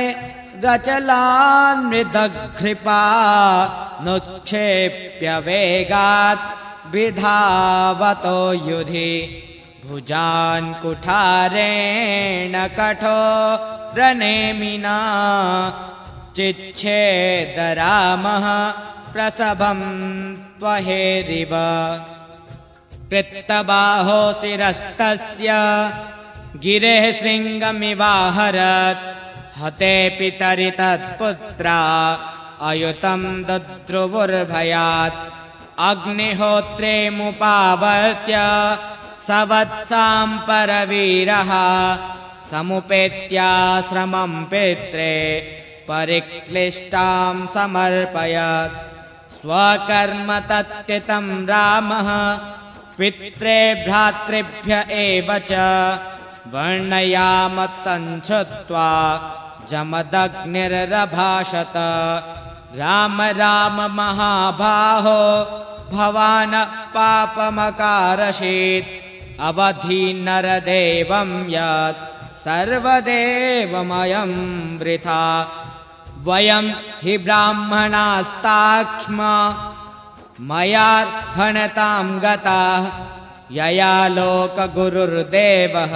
गचलान्मृदघ्रिपा नुक्षेप्य वेगात् विधावतो युधि भुजान् कुठारेण कठोरनेमिना चिच्छेद रामः प्रसभं त्वहेरिव कृत्तबाहो शिरस्तस्य गिरेः शृङ्गमिवाहरत् हतेऽपि तरि तत्पुत्रा अयुतं दद्रुवुर्भयात् अग्निहोत्रेमुपावर्त्य सवत्सां परवीरः समुपेत्याश्रमं पित्रे परिक्लिष्टां समर्पयत् स्वकर्म तत्कृतं रामः पित्रे भ्रातृभ्य एव च वर्णयाम तञ्छुत्वा जमदग्निरभाषत राम राम महाबाहो भवान् पापमकारशीत् अवधि नरदेवं यत् सर्वदेवमयं वृथा वयं हि ब्राह्मणास्ताक्ष्म मयार्हणतां गताः यया लोकगुरुर्देवः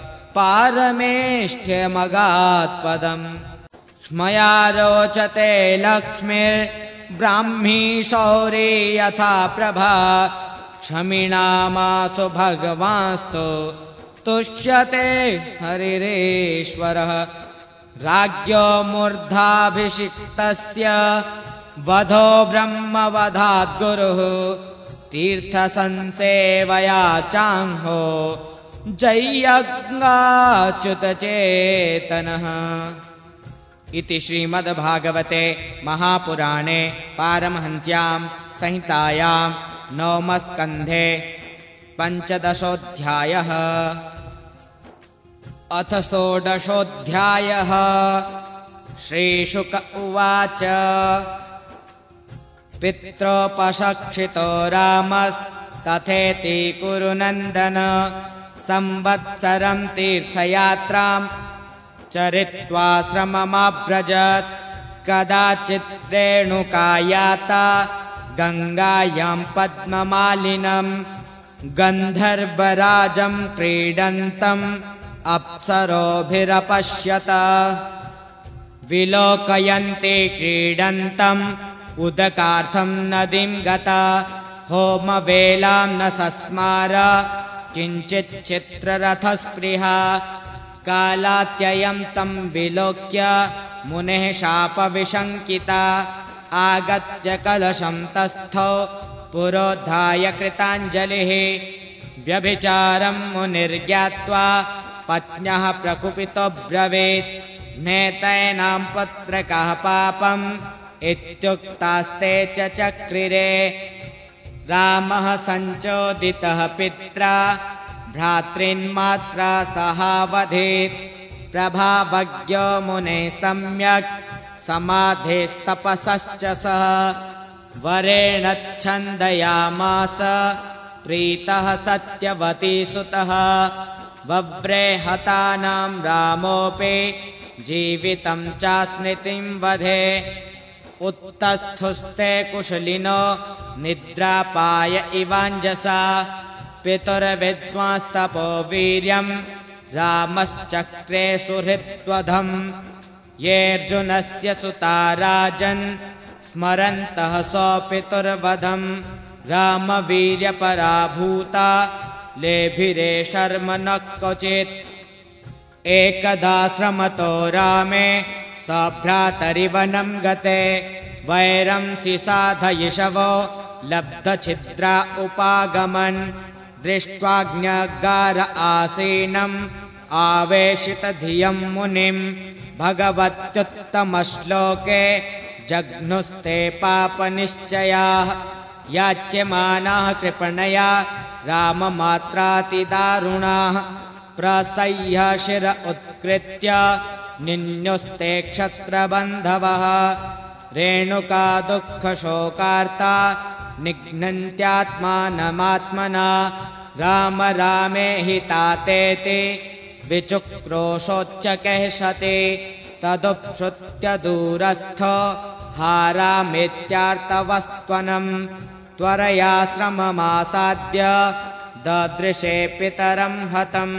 पारमेष्ठ्यमगात्पदम् क्ष्मया रोचते लक्ष्मीर्ब्राह्मी शौरी यथा प्रभा क्षमिणामासु भगवांस्तु तुष्यते हरिरेश्वरः राज्ञो मूर्धाभिषिक्तस्य वधो ब्रह्मवधात् गुरुः तीर्थसंसेवया चांहो जय्यज्ञाच्युतचेतनः। इति श्रीमद्भागवते महापुराणे पारमहंस्यां संहितायां नवमस्कन्धे पञ्चदशोऽध्यायः। अथ षोडशोऽध्यायः। श्रीशुक उवाच पित्रोपशक्षितो रामस्तथेति कुरु नन्दन संवत्सरं तीर्थयात्रां चरित्वाश्रममव्रजत् कदाचित् रेणुकायाता गङ्गायां पद्ममालिनं गन्धर्वराजं क्रीडन्तम् अप्सरोभिरपश्यत विलोकयन्ति क्रीडन्तम् उदकार्थं नदीं गता होमवेलां न सस्मार किञ्चित् चित्ररथस्पृहा कालात्ययं तं विलोक्य मुनेः शापविशङ्किता आगत्य कलशं तस्थौ पुरोद्धाय कृताञ्जलिः व्यभिचारं मुनिर्ज्ञात्वा पत्न्यः प्रकुपितो ब्रवीत् नेतैनां पुत्रकः पापम् इत्युक्तास्ते च चक्रिरे रामः सञ्चोदितः पित्रा भ्रातृन्मात्रा सहावधीत् प्रभावज्ञो मुने सम्यक् समाधिस्तपसश्च सः वरेण छन्दयामास प्रीतः सत्यवती सुतः वव्रे हतानां रामोऽपि जीवितं च स्मृतिं वधे उत्तस्थुस्ते कुशलिनो निद्रापाय इवाञ्जसा पितुर्विद्वांस्तपो वीर्यं रामश्चक्रे सुहृद्वधम् येऽर्जुनस्य सुता राजन् स्मरन्तः स्वपितुर्वधम् रामवीर्यपराभूता लेभिरे शर्म न क्वचित् एकदाश्रमतो रामे सभ्रातरिवनं गते वैरंसि साधयिषवो लब्धछिद्रा उपागमन् दृष्ट्वाज्ञगार आसीनम् आवेशितधियं मुनिं भगवत्युत्तमश्लोके जघ्नुस्ते पापनिश्चयाः याच्यमानाः कृपणया राममात्रातिदारुणाः प्रसह्य शिर उत्कृत्य निन्युस्ते क्षत्रबन्धवः रेणुका दुःखशोकार्ता निघ्नन्त्यात्मानमात्मना राम रामेहि तातेति विचुक्रोशोच्चकैषते तदुपश्रुत्य दूरस्थो हा रामेत्यार्तवस्त्वनम् त्वरयाश्रममासाद्य ददृशे पितरं हतं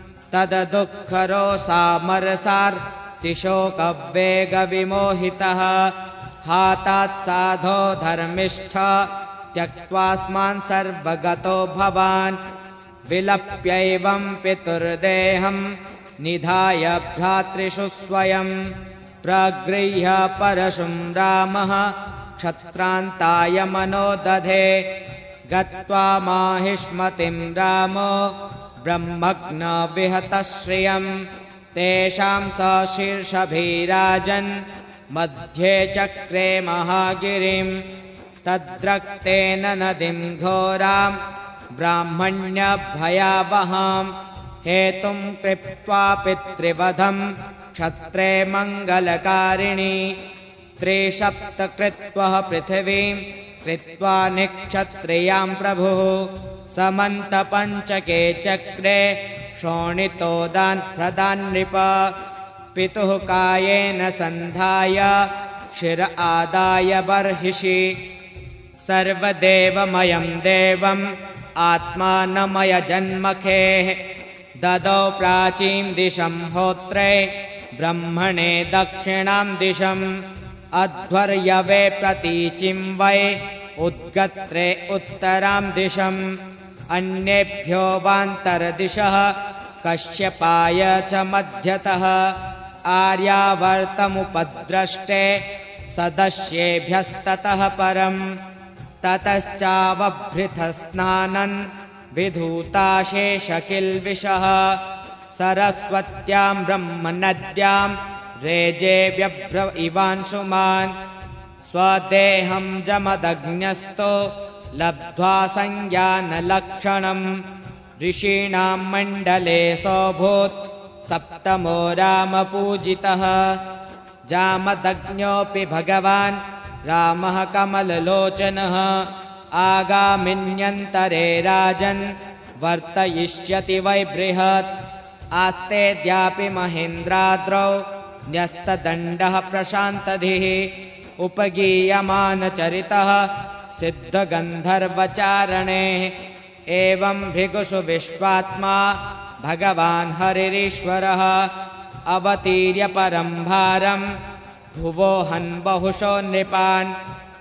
तददुःखरोषामरसार्तिशोकवेगविमोहितः हातात्साधो धर्मिष्ठ त्यक्त्वास्मान् सर्वगतो भवान् विलप्यैवं पितुर्देहं निधाय भ्रातृषु स्वयं प्रगृह्य परशुं रामः क्षत्रान्ताय मनो दधे गत्वा माहिष्मतिं रामो ब्रह्मज्ञ विहतश्रियं तेषां सशीर्षभिराजन् मध्ये चक्रे महागिरिं तद्रक्तेन नदीं घोरां ब्राह्मण्यभयावहां हेतुं कृत्वा पितृवधं क्षत्रे मङ्गलकारिणी त्रिसप्तकृत्वः पृथिवीं कृत्वा निक्षत्रियां प्रभुः समन्तपञ्चके चक्रे शोणितोदान् प्रदान् नृप पितुः कायेन सन्धाय शिर आदाय बर्हिषि सर्वदेवमयं देवम् आत्मानमयजन्मखेः ददौ प्राचीं दिशं होत्रे ब्रह्मणे दक्षिणां दिशम् अध्वर्यवे प्रतीचिं वै उद्गत्रे उत्तरां दिशम् अन्येभ्यो वान्तरदिशः कश्यपाय च मध्यतः आर्यावर्तमुपद्रष्टे सदस्येभ्यस्ततः परम् ततश्चावभृतस्नानन् विधूताशेषकिल्बिषः सरस्वत्यां ब्रह्मनद्यां रेजे व्यभ्र इवांशुमान् स्वदेहं जमदग्न्यस्तो लब्ध्वा संज्ञानलक्षणम् ऋषीणां मण्डले सोऽभूत् सप्तमो रामपूजितः जामदग्न्योऽपि भगवान् रामः कमललोचनः आगामिन्यन्तरे राजन् वर्तयिष्यति वै बृहत् आस्तेऽद्यापि महेन्द्राद्रौ न्यस्तदण्डः प्रशान्तधिः उपगीयमानचरितः सिद्धगन्धर्वचारणे एवं भृगुषु विश्वात्मा भगवान् हरिरीश्वरः अवतीर्य परं भारं भुवो हन् बहुशो नृपान्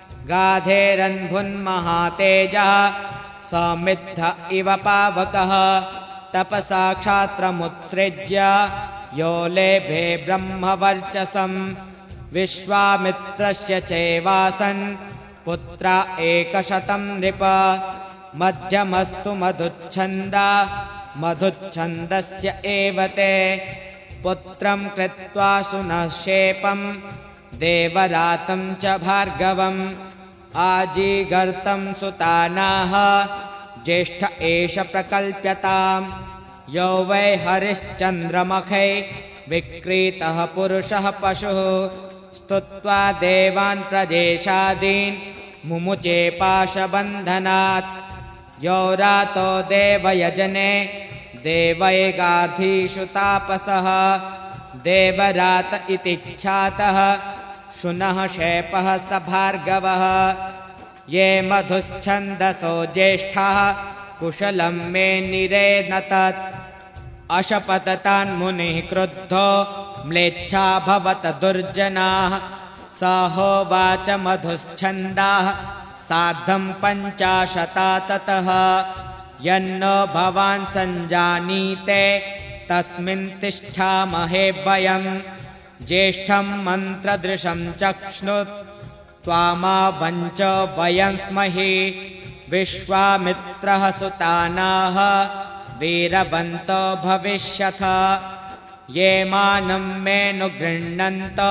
गाधेरन्भुन्महातेजः समिद्ध इव पावकः तपसा क्षात्रमुत्सृज्य यो लेभे ब्रह्मवर्चसम् विश्वामित्रस्य चैवासन् पुत्रा एकशतं नृप मध्यमस्तु मधुच्छन्दा मधुच्छन्दस्य एव ते पुत्रं कृत्वा सुनःशेपं देवरातं च भार्गवम् आजीगर्तं सुतानाः ज्येष्ठ एष प्रकल्प्यताम् यो वै हरिश्चन्द्रमखै विक्रीतः पुरुषः पशुः स्तुत्वा देवान् प्रजेशादीन् मुमुचे पाशबन्धनात् यो रातो देवयजने देवैगार्धीषु तापसः देवरात इति ख्यातः शुनः शेपः स भार्गवः ये मधुश्छन्दसो ज्येष्ठाः कुशलं मे निरेन तत् अशपततान्मुनिः क्रुद्धो म्लेच्छा भवत दुर्जनाः स होवाच मधुश्छन्दाः सार्धं पञ्चाशता ततः यन्नो भवान् सञ्जानीते तस्मिन् तिष्ठामहे वयम् ज्येष्ठं मन्त्रदृशं चक्ष्णुत् त्वामा वञ्च वयं स्महि विश्वामित्रः सुतानाः वीरवन्तो भविष्यथ ये मानं मेनु गृह्णन्त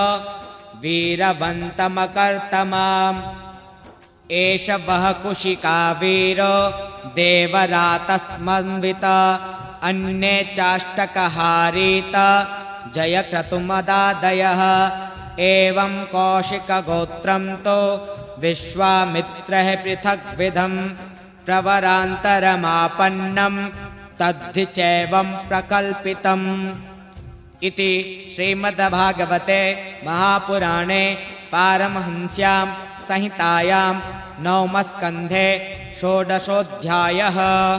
वीरवन्तमकर्तमाम् एष वः कुशिका वीरो देवरातस्मन्वित अन्ये चाष्टकहारीत जयक्रतुमदादयः एवं कौशिकगोत्रं तु विश्वामित्रः पृथग्विधं प्रवरान्तरमापन्नं तद्धि चैवं प्रकल्पितम् इति श्रीमद्भागवते महापुराणे पारमहंस्यां संहितायां नवमस्कन्धे षोडशोऽध्यायः।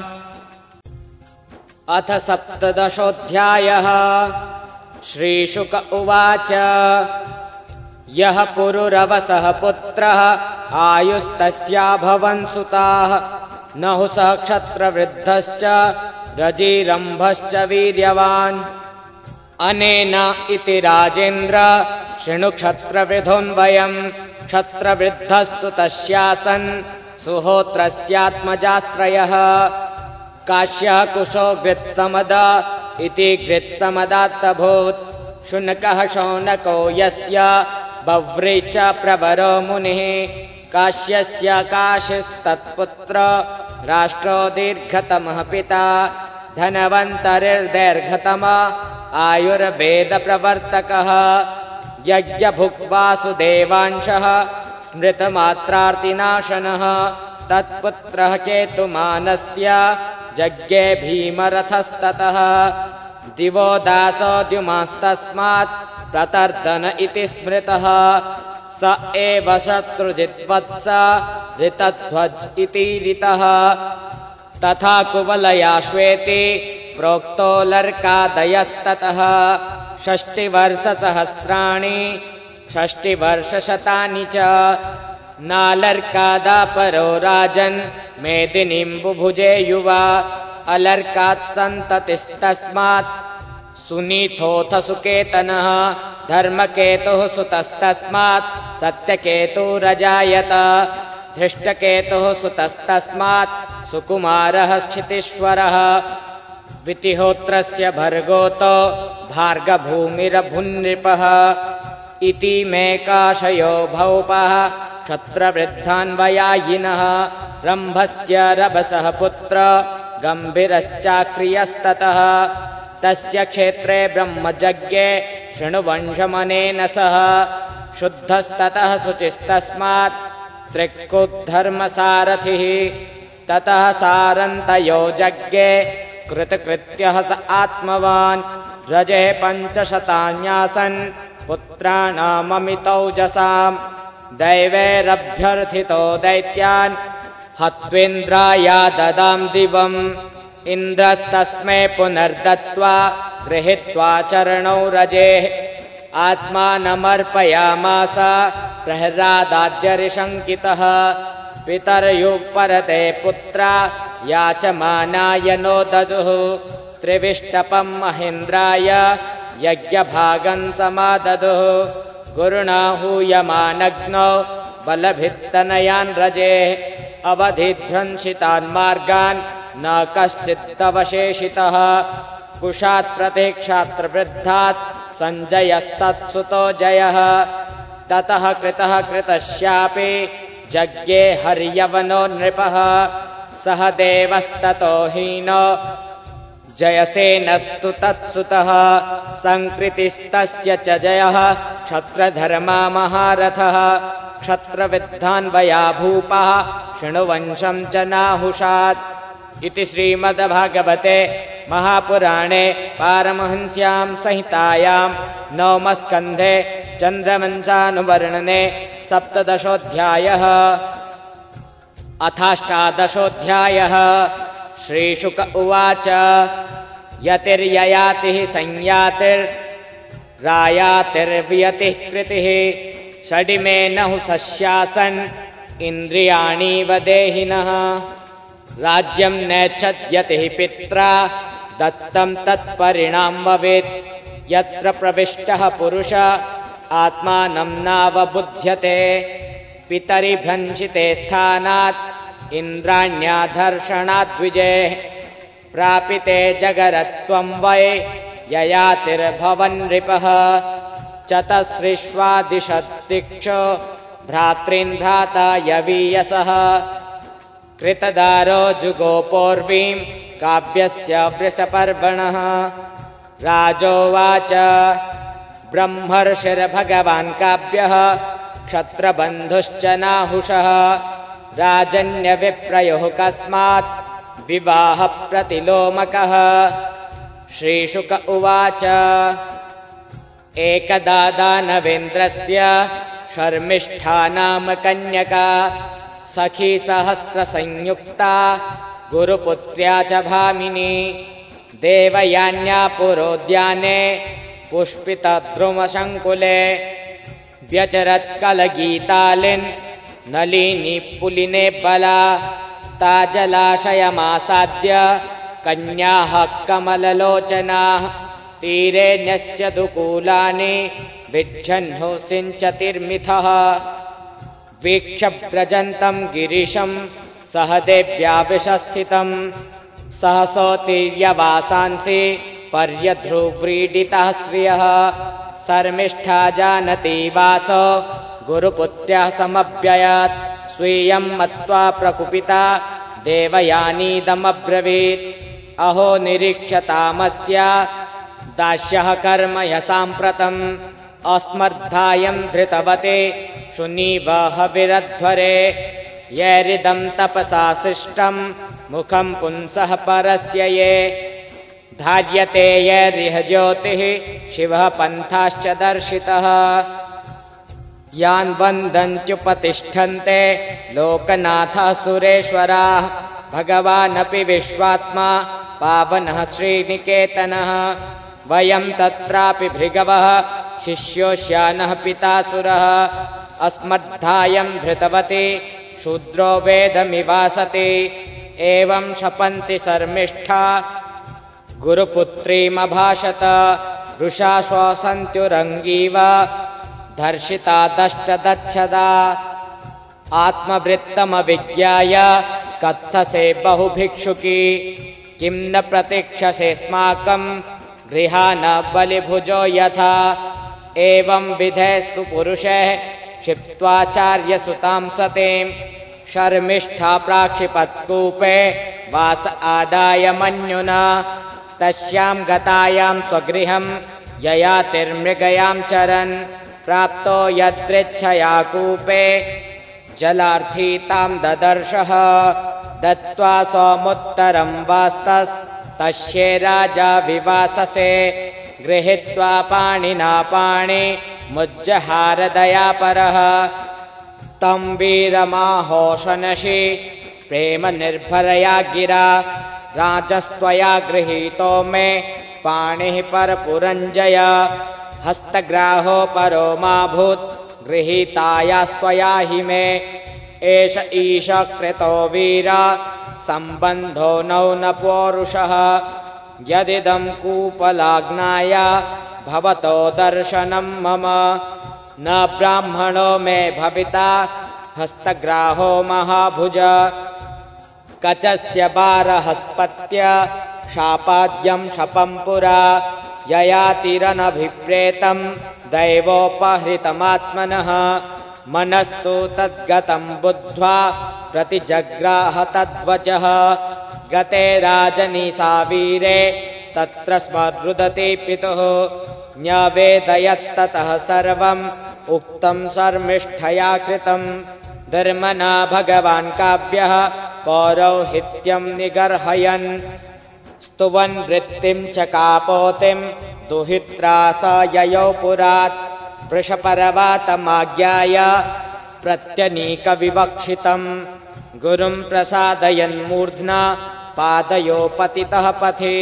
अथ सप्तदशोऽध्यायः। श्रीशुक उवाच यः पुरुरवसः पुत्रः आयुस्तस्याभवन् सुताः नहुषः क्षत्रवृद्धश्च रजिरम्भश्च वीर्यवान् अनेन इति राजेन्द्र शृणु क्षत्रवृद्धोन् वयम् क्षत्रवृद्धस्तु तस्यासन् सुहोत्रस्यात्मजास्त्रयः काश्यः कुशो गृत्समद इति गृत्समदात्तभूत् शुनकः शौनको यस्य बव्री च प्रवरो मुनिः काश्यस्य काशिस्तत्पुत्र राष्ट्रो दीर्घतमः पिता धनवन्तरिर्दीर्घतम आयुर्वेदप्रवर्तकः यज्ञभुक्वासुदेवांशः स्मृतमात्रार्तिनाशनः तत्पुत्रः केतुमानस्य यज्ञे भीमरथस्ततः दिवो दासो द्युमास्तस्मात् प्रतर्दन इति स्मृतः स एव शत्रुजिद्वत्स ऋतध्वज इति ऋतः तथा कुवलयाश्वेति प्रोक्तो लर्कादयस्ततः षष्टिवर्षसहस्राणि षष्टिवर्षशतानि च नालर्कादापरो राजन् मेदिनीं बुभुजे युवा अलर्कात् सन्ततिस्तस्मात् सुनीथोऽथ सुकेतनः धर्मकेतुः सुतस्तस्मात् सत्यकेतुरजायत धृष्टकेतुः सुतस्तस्मात् सुकुमारः क्षितीश्वरः वितिहोत्रस्य भर्गोतो भार्गभूमिरभुन्नृपः इति मेकाशयो भौपः क्षत्रवृद्धान्वयायिनः रम्भस्य रभसः पुत्र गम्भीरश्चाक्रियस्ततः तस्य क्षेत्रे ब्रह्मजज्ञे शृणुवंशमनेन सह शुद्धस्ततः शुचिस्तस्मात् त्रिक्कुद्धर्मसारथिः ततः सारन्तयो जज्ञे कृतकृत्यः स आत्मवान् रजे पञ्चशतान्यासन् पुत्राणाममितौजसाम् दैवैरभ्यर्थितो दैत्यान् हत्वेन्द्राया ददां दिवम् इन्द्रस्तस्मै पुनर्दत्त्वा गृहीत्वा चरणौ रजेः आत्मानमर्पयामास प्रहरादाद्यरिशङ्कितः पितर्युपरते पुत्रा याचमानाय नो ददुः त्रिविष्टपं महेन्द्राय यज्ञभागं समाददुः गुरुणा हूयमानग्नौ बलभित्तनयान् रजेः अवधिध्वंसितान् मार्गान् न कश्चिदवशेषितः कुशात् प्रतीक्षात्रवृद्धात् सञ्जयस्तत्सुतो जयः ततः कृतः कृतस्यापि जज्ञे हर्यवनो नृपः सह देवस्ततो हीनो जयसेनस्तु तत्सुतः संकृतिस्तस्य च जयः क्षत्रधर्मा महारथः क्षत्रविद्धान्वया भूपः शृणुवंशं च नाहुषात् इति श्रीमद्भागवते महापुराणे पारमहंस्यां संहितायां नवमस्कन्धे चन्द्रवंशानुवर्णने सप्तदशोऽध्यायः अथाष्टादशोऽध्यायः श्रीशुक उवाच यतिर्ययातिः संयातिर्रायातिर्व्यतिः कृतिः षडिमे नहुः सस्यासन् इन्द्रियाणीव देहिनः राज्यं नेच्छद्यतिः पित्रा दत्तं तत्परिणाम भवेत् यत्र प्रविष्टः पुरुष आत्मानं नावबुध्यते पितरिभ्रंशिते स्थानात् इन्द्राण्याधर्षणाद्विजेः प्रापिते जगरत्वं वै ययातिर्भवन्नृपः चतस्रिष्वादिशदिक्षो भ्रातॄन् भ्राता यवीयसः कृतदारो जुगोपोर्वीं काव्यस्य वृषपर्वणः राजोवाच ब्रह्मर्षिर्भगवान् काव्यः क्षत्रबन्धुश्च नाहुषः राजन्यविप्रयोः कस्मात् विवाह प्रतिलोमकः श्रीशुक उवाच एकदा दानवेन्द्रस्य शर्मिष्ठा नाम कन्यका सखी सहस्रसंयुक्ता गुरुपुत्र्या च भामिनी देवयान्या पुरोद्याने पुष्पितद्रुमशङ्कुले व्यचरत्कलगीतालिन् नलिनी पुलिने बला ता जलाशयमासाद्य कन्याः कमललोचनाः तीरे न्यस्यदुकूलानि विच्छन्नो सिञ्चतिर्मिथः वीक्ष्य व्रजन्तं गिरिशं सह देव्या विषस्थितं सहसोतीर्यवासांसि पर्यध्रुव्रीडितः श्रियः शर्मिष्ठा जानती वासो गुरुपुत्र्यः समभ्ययात् स्वीयं मत्वा प्रकुपिता देवयानीदमब्रवीत् अहो निरीक्षतामस्य दास्यः कर्म ह्यसाम्प्रतम् अस्मर्धायं धृतवते शुनीवः विरध्वरे येरिदं तपसा सृष्टं मुखं पुंसः परस्य ये धार्यते यैरिह ज्योतिः शिवः पन्थाश्च दर्शितः यान् वन्दन्त्युपतिष्ठन्ते लोकनाथः सुरेश्वराः भगवानपि विश्वात्मा पावनः श्रीनिकेतनः वयं तत्रापि भृगवः शिष्योऽश्यानः पितासुरः अस्मद्धायं धृतवती शूद्रो वेदमिवासति एवं शपन्ति शर्मिष्ठा गुरुपुत्रीमभाषत वृषा श्वसन्त्युरङ्गीव धर्षिता दष्टदच्छदा आत्मवृत्तमविज्ञाय कथसे बहुभिक्षुकी किं न प्रतीक्षसेऽस्माकं गृहाण बलिभुजो यथा एवं विधे सुपुरुषः क्षिप्त्वाचार्यसुतां सतीं शर्मिष्ठा प्राक्षिपत्कूपे वास आदाय मन्युना तस्यां गतायां स्वगृहं ययातिर्मृगयां चरन् प्राप्तो यदृच्छया कूपे जलार्थी तां ददर्शः दत्त्वा सौमुत्तरं वास्तस्तस्यै राजा विवाससे गृहीत्वा पाणिना पाणि मुज्जहारदयापरः तं वीरमाहोषनशि प्रेम निर्भरया गिरा राजस्त्वया गृहीतो मे पाणिः परपुरञ्जय हस्तग्राहो परो मा भूत् गृहीतायास्त्वया हि मे एष ईश कृतो वीरा सम्बन्धो नौ न पौरुषः यदिदं कूपलाग्नाय भवतो दर्शनं मम न ब्राह्मणो मे भविता हस्तग्राहो महाभुज कचस्य बारहस्पत्य शापाद्यं शपं पुरा ययातिरनभिप्रेतं दैवोपहृतमात्मनः मनस्तु तद्गतं बुद्ध्वा प्रतिजग्राह तद्वचः गते राजनीसा वीरे तत्र स्मरुदति पितुः न्यवेदयत्ततः सर्वम् उक्तं शर्मिष्ठया कृतं धर्मना भगवान् काव्यः पौरोहित्यं निगर्हयन् स्तुवन् वृत्तिं च कापोतिं दुहित्रा स ययौ पुरात् वृषपर्वातमाज्ञाय प्रत्यनीकविवक्षितं गुरुं प्रसादयन्मूर्ध्ना पादयो पतितः पथि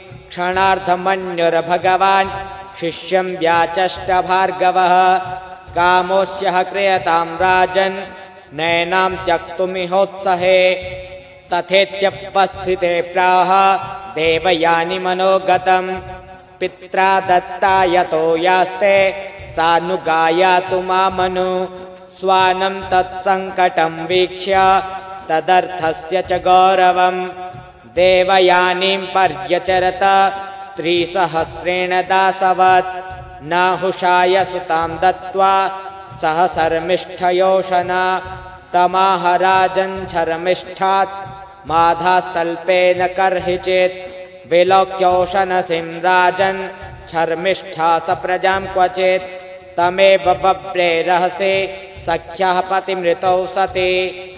क्षणार्धमन्युर्भगवान् शिष्यं व्याचष्ट भार्गवः कामोऽस्यः क्रियतां राजन् नैनां त्यक्तुमिहोत्सहे तथेत्युपस्थिते प्राह देवयानी मनोगतं पित्रा दत्ता यतो यास्ते सानुगायातु मामनु स्वानं तत्सङ्कटं वीक्ष्य तदर्थस्य च गौरवं देवयानीं पर्यचरत स्त्रीसहस्रेण दासवत् नाहुषाय सुतां दत्त्वा सह शर्मिष्ठयोषना तमाह राजन् शर्मिष्ठात् माधास्तल्पेन कर्हिचित् विलोक्योषनसिं राजन् शर्मिष्ठा स प्रजां क्वचित् तमेव बभ्रे रहसे सख्यः पतिमृतौ सति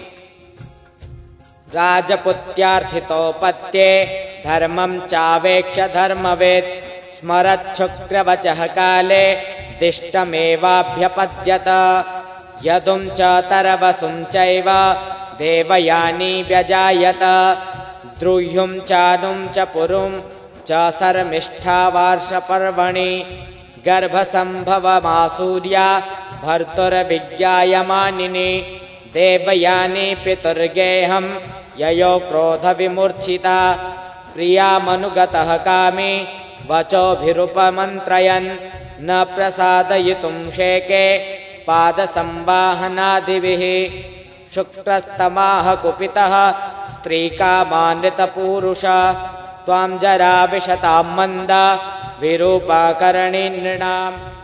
राजपुत्यार्थितो पत्ये धर्मं चावेक्ष्य धर्मवेत् स्मरच्छुक्रवचः काले दिष्टमेवाभ्यपद्यत यदुं च तरवसुं चैव देवयानी व्यजायत द्रुह्युं चानुं च पुरुं च शर्मिष्ठा वार्षपर्वणि गर्भसम्भवमासूर्या भर्तुर्विज्ञायमानिनी देवयानी पितुर्गेहं ययो क्रोधविमूर्छिता प्रियामनुगतः कामी वचोभिरुपमन्त्रयन् न प्रसादयितुं शेके पादसंवाहनादिभिः शुक्रस्तमाह कुपितः स्त्रीकामानृतपूरुष त्वां जरा विशतां मन्दा विरूपाकरणी नृणाम्